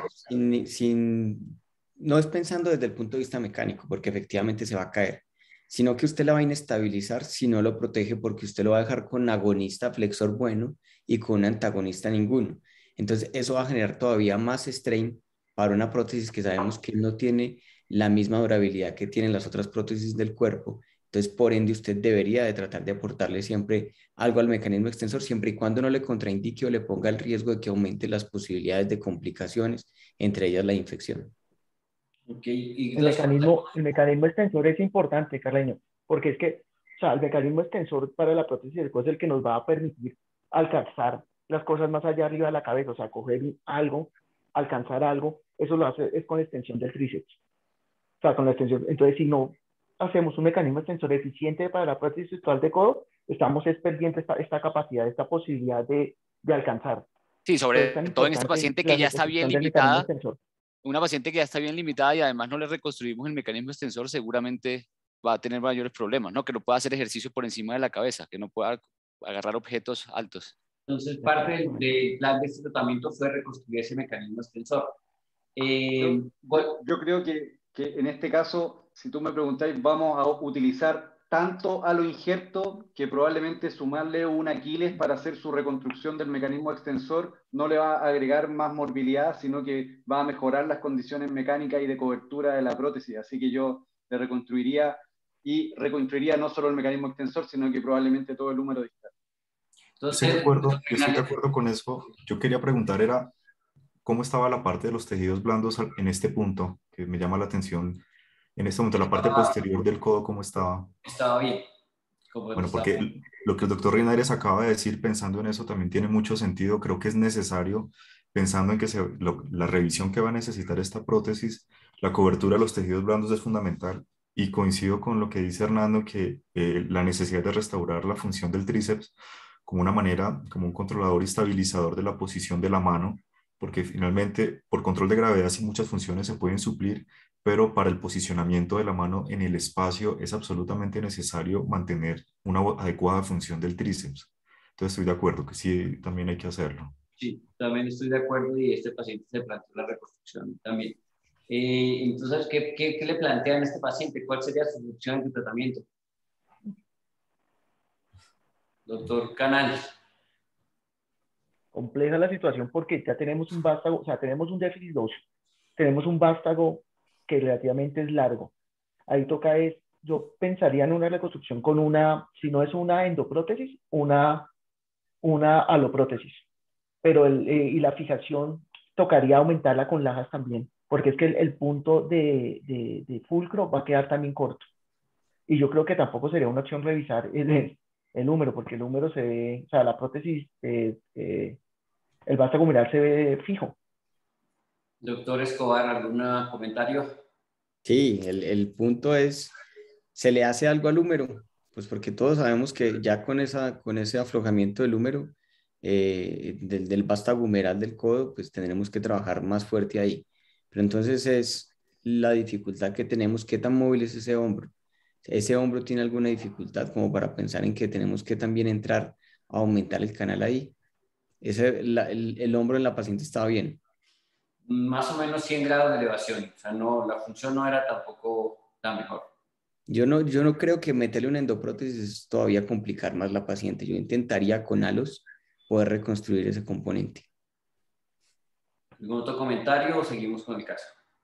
S5: no es pensando desde el punto de vista mecánico, porque efectivamente se va a caer, sino que usted la va a inestabilizar si no lo protege, porque usted lo va a dejar con agonista flexor bueno y con un antagonista ninguno. Entonces eso va a generar todavía más strain para una prótesis que sabemos que no tiene la misma durabilidad que tienen las otras prótesis del cuerpo. Entonces, por ende, usted debería de tratar de aportarle siempre algo al mecanismo extensor, siempre y cuando no le contraindique o le ponga el riesgo de que aumente las posibilidades de complicaciones, entre ellas la infección.
S11: Okay.
S2: El mecanismo extensor es importante, Carleño, porque es que, o sea, el mecanismo extensor para la prótesis del codo es el que nos va a permitir alcanzar las cosas más allá arriba de la cabeza, o sea, coger algo, alcanzar algo, eso lo hace es con extensión del tríceps. O sea, con la extensión. Entonces, si no hacemos un mecanismo extensor eficiente para la prótesis virtual de codo, estamos perdiendo esta capacidad, esta posibilidad de alcanzar.
S12: Sí, sobre todo en este paciente que ya está bien limitada, una paciente que ya está bien limitada y además no le reconstruimos el mecanismo extensor, seguramente va a tener mayores problemas, ¿no? Que no pueda hacer ejercicio por encima de la cabeza, que no pueda agarrar objetos altos.
S11: Entonces, parte del plan de este tratamiento fue reconstruir ese mecanismo extensor.
S8: Yo creo que en este caso, si tú me preguntáis, vamos a utilizar tanto a lo injerto que probablemente sumarle un Aquiles para hacer su reconstrucción del mecanismo extensor no le va a agregar más morbilidad, sino que va a mejorar las condiciones mecánicas y de cobertura de la prótesis. Así que yo le reconstruiría no solo el mecanismo extensor, sino que probablemente todo el húmero distal.
S9: Estoy de acuerdo con eso. Yo quería preguntar era cómo estaba la parte de los tejidos blandos en este punto, que me llama la atención. En este momento, la parte posterior del codo, ¿cómo estaba?
S11: Estaba bien.
S9: Bueno, porque lo que el doctor Reinares acaba de decir, pensando en eso, también tiene mucho sentido. Creo que es necesario, pensando en que la revisión que va a necesitar esta prótesis, la cobertura de los tejidos blandos es fundamental. Y coincido con lo que dice Hernando, que la necesidad de restaurar la función del tríceps como una manera, como un controlador y estabilizador de la posición de la mano, porque finalmente, por control de gravedad, sí muchas funciones se pueden suplir, pero para el posicionamiento de la mano en el espacio es absolutamente necesario mantener una adecuada función del tríceps. Entonces estoy de acuerdo que sí, también hay que hacerlo.
S11: Sí, también estoy de acuerdo y este paciente se planteó la reconstrucción también. Entonces, ¿qué le plantean a este paciente? ¿Cuál sería su opción de tratamiento? Doctor Canales.
S2: Compleja la situación porque ya tenemos un vástago, o sea, tenemos un déficit óseo, tenemos un vástago que relativamente es largo. Ahí toca yo pensaría en una reconstrucción con si no es una endoprótesis, una aloprótesis. Pero y la fijación tocaría aumentarla con lajas también, porque es que el punto de fulcro va a quedar también corto. Y yo creo que tampoco sería una opción revisar el número, porque el número se ve, o sea, la prótesis, el vástago humeral se ve fijo.
S11: Doctor Escobar, ¿algún comentario?
S5: Sí, el punto es, ¿se le hace algo al húmero? Pues porque todos sabemos que ya con ese aflojamiento del húmero, del vástago humeral del codo, pues tendremos que trabajar más fuerte ahí. Pero entonces es la dificultad que tenemos, ¿qué tan móvil es ese hombro? ¿Ese hombro tiene alguna dificultad como para pensar en que tenemos que también entrar a aumentar el canal ahí? El hombro en la paciente estaba bien.
S11: Más o menos 100 grados de elevación, o sea, no, la función no era tampoco la mejor.
S5: Yo no creo que meterle una endoprótesis es todavía complicar más la paciente. Yo intentaría con halos poder reconstruir ese componente.
S11: ¿Algún otro comentario o seguimos con el caso?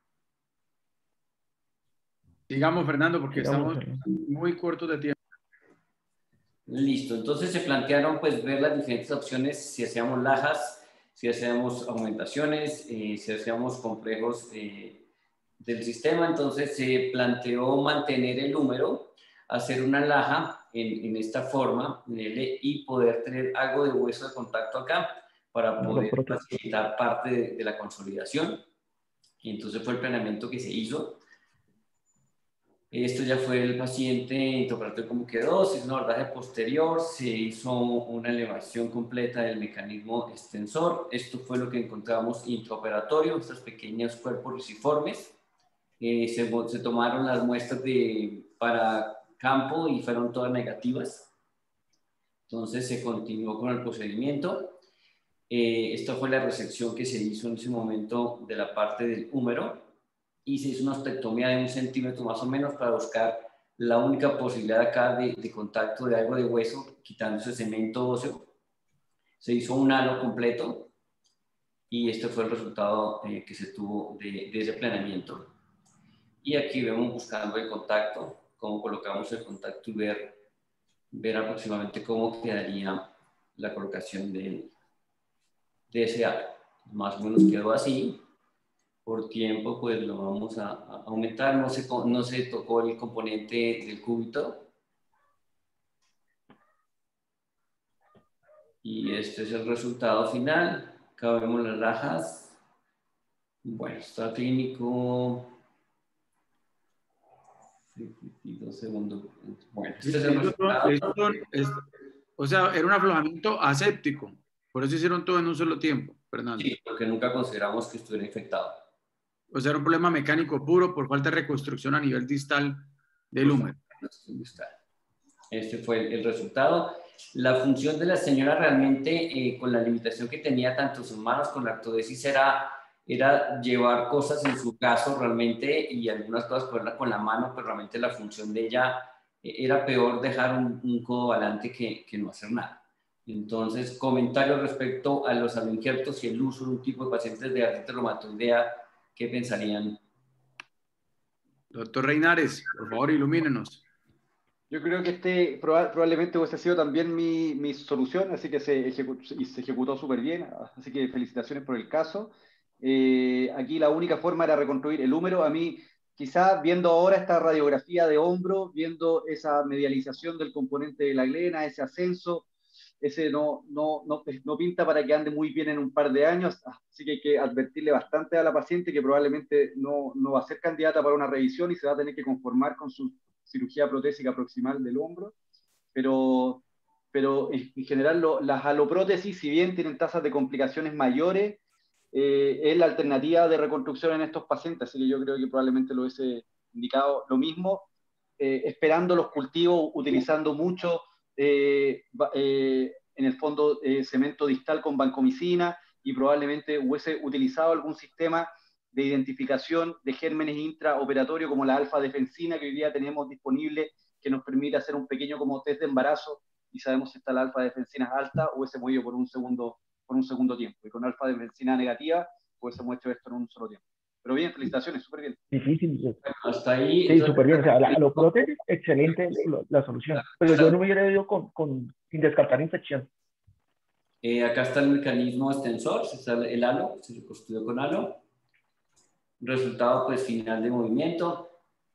S10: Sigamos, Fernando, porque estamos muy cortos de tiempo.
S11: Listo, entonces se plantearon pues ver las diferentes opciones, si hacíamos lajas, si hacíamos aumentaciones, si hacíamos complejos del sistema. Entonces se planteó mantener el húmero, hacer una laja en esta forma, en L, y poder tener algo de hueso de contacto acá para poder facilitar parte de la consolidación. Y entonces fue el planeamiento que se hizo. Esto ya fue el paciente intraoperatorio como quedó, se hizo un abordaje posterior, se hizo una elevación completa del mecanismo extensor. Esto fue lo que encontramos intraoperatorio, estos pequeños cuerpos riciformes. Se tomaron las muestras para campo y fueron todas negativas. Entonces se continuó con el procedimiento. Esta fue la resección que se hizo en ese momento de la parte del húmero. Y se hizo una ostectomía de 1 centímetro más o menos para buscar la única posibilidad acá de contacto de algo de hueso, quitando ese cemento óseo. Se hizo un halo completo y este fue el resultado que se tuvo de ese planeamiento. Y aquí vemos buscando el contacto, cómo colocamos el contacto y ver aproximadamente cómo quedaría la colocación de ese halo. Más o menos quedó así. Por tiempo, pues lo vamos a aumentar. No se tocó el componente del cúbito. Y este es el resultado final. Acá vemos las lajas. Bueno, está clínico. 2 segundos. Bueno, este es el resultado.
S10: O sea, era un aflojamiento aséptico. Por eso hicieron todo en un solo tiempo, Fernando.
S11: Sí, porque nunca consideramos que estuviera infectado.
S10: O sea, era un problema mecánico puro por falta de reconstrucción a nivel distal del húmero.
S11: Este fue el resultado. La función de la señora realmente, con la limitación que tenía tanto sus manos con la artrodesis, era llevar cosas en su caso realmente y algunas cosas ponerla con la mano, pero realmente la función de ella era peor dejar un codo adelante que no hacer nada. Entonces, comentarios respecto a los aloinjertos y el uso de un tipo de pacientes de artritis reumatoidea, ¿qué pensarían?
S10: Doctor Reinares, por favor, ilumínenos.
S8: Yo creo que probablemente hubiese sido también mi solución, así que se ejecutó súper bien, así que felicitaciones por el caso. Aquí la única forma era reconstruir el húmero. A mí, quizás viendo ahora esta radiografía de hombro, viendo esa medialización del componente de la glena, ese ascenso, ese no pinta para que ande muy bien en un par de años, así que hay que advertirle bastante a la paciente que probablemente no va a ser candidata para una revisión y se va a tener que conformar con su cirugía protésica proximal del hombro, pero en general las aloprótesis, si bien tienen tasas de complicaciones mayores, es la alternativa de reconstrucción en estos pacientes, así que yo creo que probablemente lo hubiese indicado lo mismo, esperando los cultivos, utilizando mucho en el fondo cemento distal con vancomicina, y probablemente hubiese utilizado algún sistema de identificación de gérmenes intraoperatorios como la alfa-defensina que hoy día tenemos disponible, que nos permite hacer un pequeño como test de embarazo y sabemos si está la alfa-defensina alta, hubiésemos ido por un segundo tiempo, y con alfa-defensina negativa hubiésemos hecho esto en un solo tiempo. Pero bien, felicitaciones, súper bien.
S2: Difícil.
S11: Hasta ahí.
S2: Sí, súper bien. O sea, la prótesis, excelente la solución. Pero yo no me hubiera ido sin descartar infección.
S11: Acá está el mecanismo extensor, está el halo, se reconstruyó con halo. Resultado pues final de movimiento.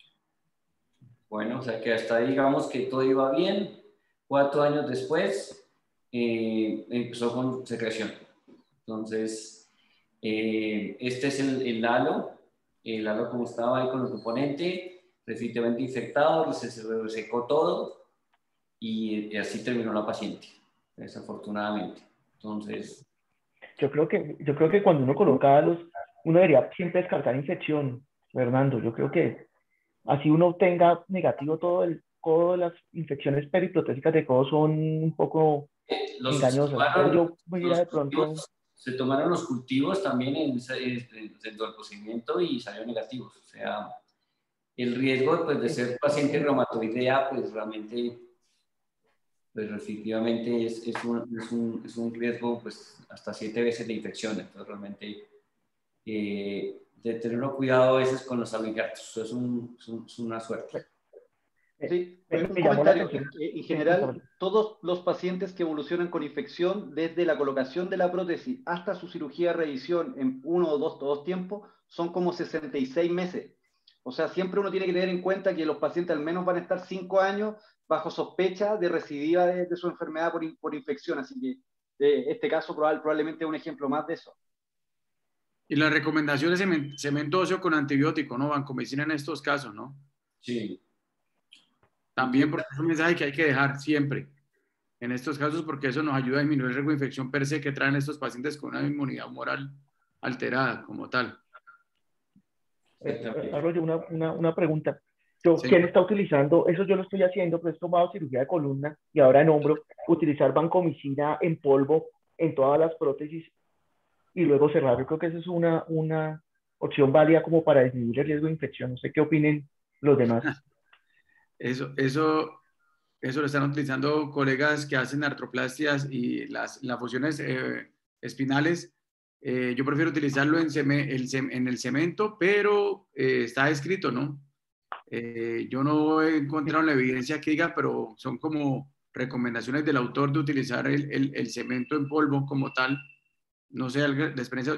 S11: Bueno, o sea que hasta ahí digamos que todo iba bien. 4 años después empezó con secreción. Entonces, este es el halo como estaba ahí con el componente, recientemente infectado, se resecó todo y así terminó la paciente, desafortunadamente. Entonces,
S2: yo creo que cuando uno coloca halos, uno debería siempre descartar infección, Fernando. Yo creo que así uno tenga negativo todas las infecciones periprotésicas de codo son un poco engañosas. Pero yo me diría de pronto...
S11: Se tomaron los cultivos también dentro del procedimiento y salieron negativos. O sea, el riesgo pues, de ser paciente reumatoidea, pues realmente, pues efectivamente es un riesgo pues, hasta 7 veces de infección. Entonces realmente de tener cuidado a veces con los aloinjertos. Eso es una suerte.
S8: Sí, un comentario. En general, todos los pacientes que evolucionan con infección, desde la colocación de la prótesis hasta su cirugía de revisión en 1 o 2 tiempos, son como 66 meses. O sea, siempre uno tiene que tener en cuenta que los pacientes al menos van a estar 5 años bajo sospecha de recidiva de su enfermedad por infección. Así que este caso probablemente es un ejemplo más de eso.
S10: Y la recomendación es cemento óseo con antibiótico, ¿no? Vancomicina en estos casos, ¿no?
S11: Sí.
S10: También porque es un mensaje que hay que dejar siempre en estos casos, porque eso nos ayuda a disminuir el riesgo de infección per se que traen estos pacientes con una inmunidad humoral alterada como tal.
S2: Arroyo, una pregunta. ¿Quién está utilizando? Eso yo lo estoy haciendo, pero he tomado cirugía de columna y ahora en hombro, utilizar vancomicina en polvo en todas las prótesis y luego cerrar. Yo creo que esa es una opción válida como para disminuir el riesgo de infección. No sé qué opinen los demás.
S10: Eso lo están utilizando colegas que hacen artroplastias y las fusiones espinales. Yo prefiero utilizarlo en el cemento, pero está escrito, ¿no? Yo no he encontrado la evidencia que diga, pero son como recomendaciones del autor de utilizar el cemento en polvo como tal. No sé, la experiencia.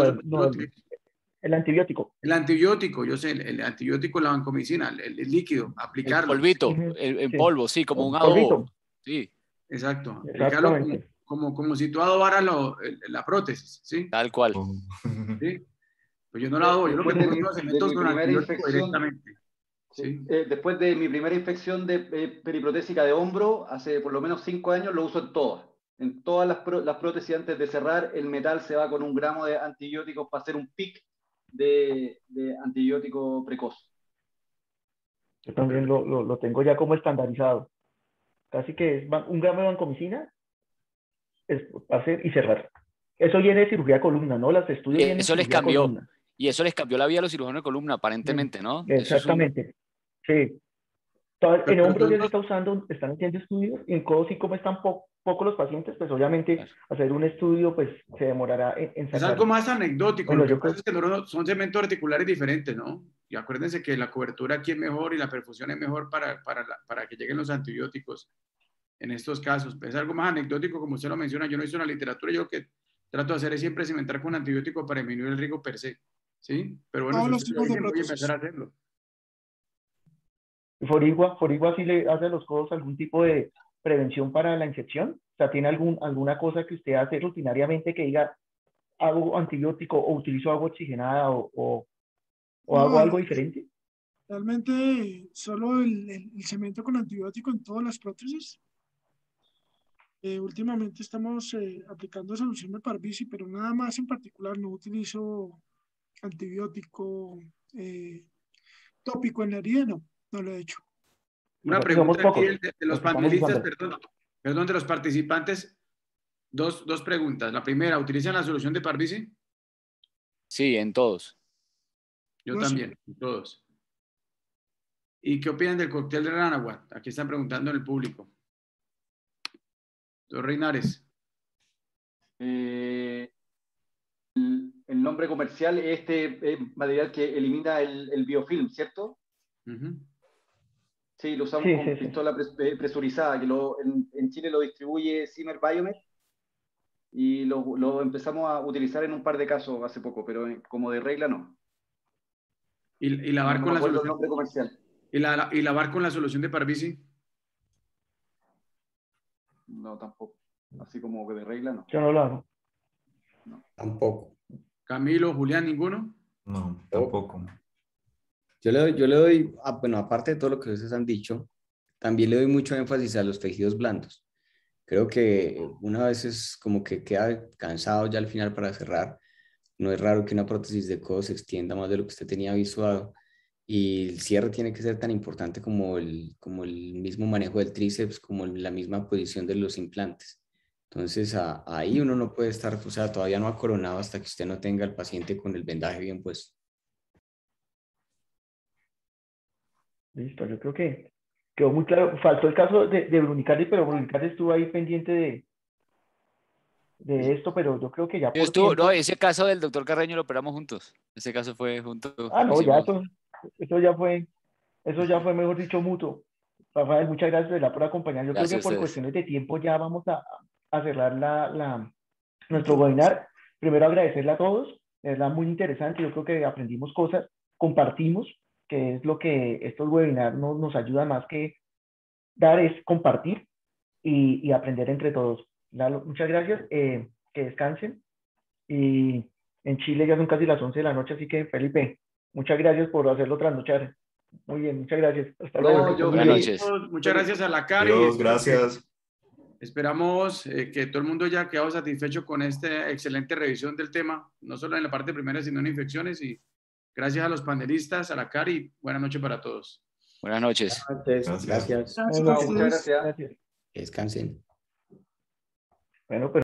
S2: El antibiótico.
S10: El antibiótico, yo sé, el antibiótico, la vancomicina, el líquido, aplicarlo.
S12: El polvito, en polvo, sí, como un adobo. Sí.
S10: Exacto, aplicarlo como si tú adobaras la prótesis, ¿sí?
S12: Tal cual.
S10: ¿Sí? Pues yo no la adobo, yo lo que pongo es cementos con antibiótico directamente.
S8: ¿Sí? Después de mi primera infección de periprotésica de hombro, hace por lo menos 5 años, lo uso en todas. En todas las prótesis, antes de cerrar, el metal se va con 1 gramo de antibióticos para hacer un pic de antibiótico precoz.
S2: Yo también lo tengo ya como estandarizado. Casi que es 1 gramo de vancomicina hacer y cerrar. Eso viene de cirugía de columna, ¿no? Las estudios
S12: eso les cambió. Y eso les cambió la vida a los cirujanos de columna, aparentemente, ¿no?
S2: Exactamente. Sí. En hombros ya se está usando, están haciendo estudios, y en codo sí, como están poco los pacientes, pues obviamente hacer un estudio pues se demorará en
S10: Es algo más anecdótico.
S2: Bueno,
S10: lo que pasa es que son segmentos articulares diferentes, ¿no? Y acuérdense que la cobertura aquí es mejor y la perfusión es mejor para que lleguen los antibióticos en estos casos. Es algo más anecdótico, como usted lo menciona. Yo no hice una literatura, yo lo que trato de hacer es siempre cimentar con antibiótico para disminuir el riesgo per se, ¿sí? Pero bueno,
S7: Todos
S10: si
S7: los tipos de
S10: voy a
S7: prótesis.
S10: empezar a hacerlo.
S2: ¿Forigua sí le hace a los codos algún tipo de prevención para la infección? O sea, ¿tiene alguna cosa que usted hace rutinariamente que diga, hago antibiótico o utilizo agua oxigenada o hago algo diferente?
S7: Realmente solo el cemento con antibiótico en todas las prótesis. Últimamente estamos aplicando solución de Parvici, pero nada más en particular. No utilizo antibiótico tópico en la herida, no lo he hecho.
S10: Una pregunta aquí de los panelistas, perdón, de los participantes. Dos preguntas. La primera, ¿utilizan la solución de Parvici?
S12: Sí, en todos.
S10: Yo también, en todos. ¿Y qué opinan del cóctel de Ranawat? Aquí están preguntando en el público. Doctor Reinares.
S8: El nombre comercial es este material que elimina el biofilm, ¿cierto? Sí, lo usamos con pistola presurizada, que en Chile lo distribuye Zimmer Biomet y lo empezamos a utilizar en un par de casos hace poco, pero como de regla no.
S10: ¿Y lavar
S8: no
S10: con la solución?
S8: El nombre comercial.
S10: ¿Y lavar con la solución de Parvici?
S8: No, tampoco. Así como que de regla no.
S2: Yo no lo hago.
S8: No.
S5: Tampoco.
S10: Camilo, Julián, ¿ninguno?
S9: No, tampoco.
S5: Yo le doy, bueno, aparte de todo lo que ustedes han dicho, también le doy mucho énfasis a los tejidos blandos. Creo que una vez es como que queda cansado ya al final para cerrar. No es raro que una prótesis de codo se extienda más de lo que usted tenía visuado. Y el cierre tiene que ser tan importante como el mismo manejo del tríceps, como la misma posición de los implantes. Entonces ahí uno no puede estar, o sea, todavía no ha coronado hasta que usted no tenga al paciente con el vendaje bien puesto.
S2: Listo, yo creo que quedó muy claro. Faltó el caso de Brunicardi, pero Brunicardi estuvo ahí pendiente de esto, pero yo creo que ya por tiempo...
S12: No, ese caso del doctor Carreño lo operamos juntos. Ese caso fue junto.
S2: No, ya eso ya fue, mejor dicho, mutuo. Rafael, muchas gracias de verdad por acompañar. Yo creo que por cuestiones de tiempo ya vamos a cerrar nuestro webinar. Primero agradecerle a todos, de verdad muy interesante. Yo creo que aprendimos cosas, compartimos, que es lo que estos webinars nos ayudan más que dar, es compartir y aprender entre todos. Muchas gracias, que descansen. Y en Chile ya son casi las 11 de la noche, así que Felipe, muchas gracias por hacerlo trasnochar. Muy bien, muchas gracias. Hasta luego.
S12: Buenas noches.
S10: Muchas gracias a la CARI.
S9: Gracias.
S10: Esperamos que todo el mundo haya quedado satisfecho con esta excelente revisión del tema, no solo en la parte primera, sino en infecciones. Y gracias a los panelistas, a la CARI. Buenas noches para todos.
S12: Buenas noches.
S5: Gracias.
S8: Muchas gracias.
S5: Descansen.
S2: Bueno, pues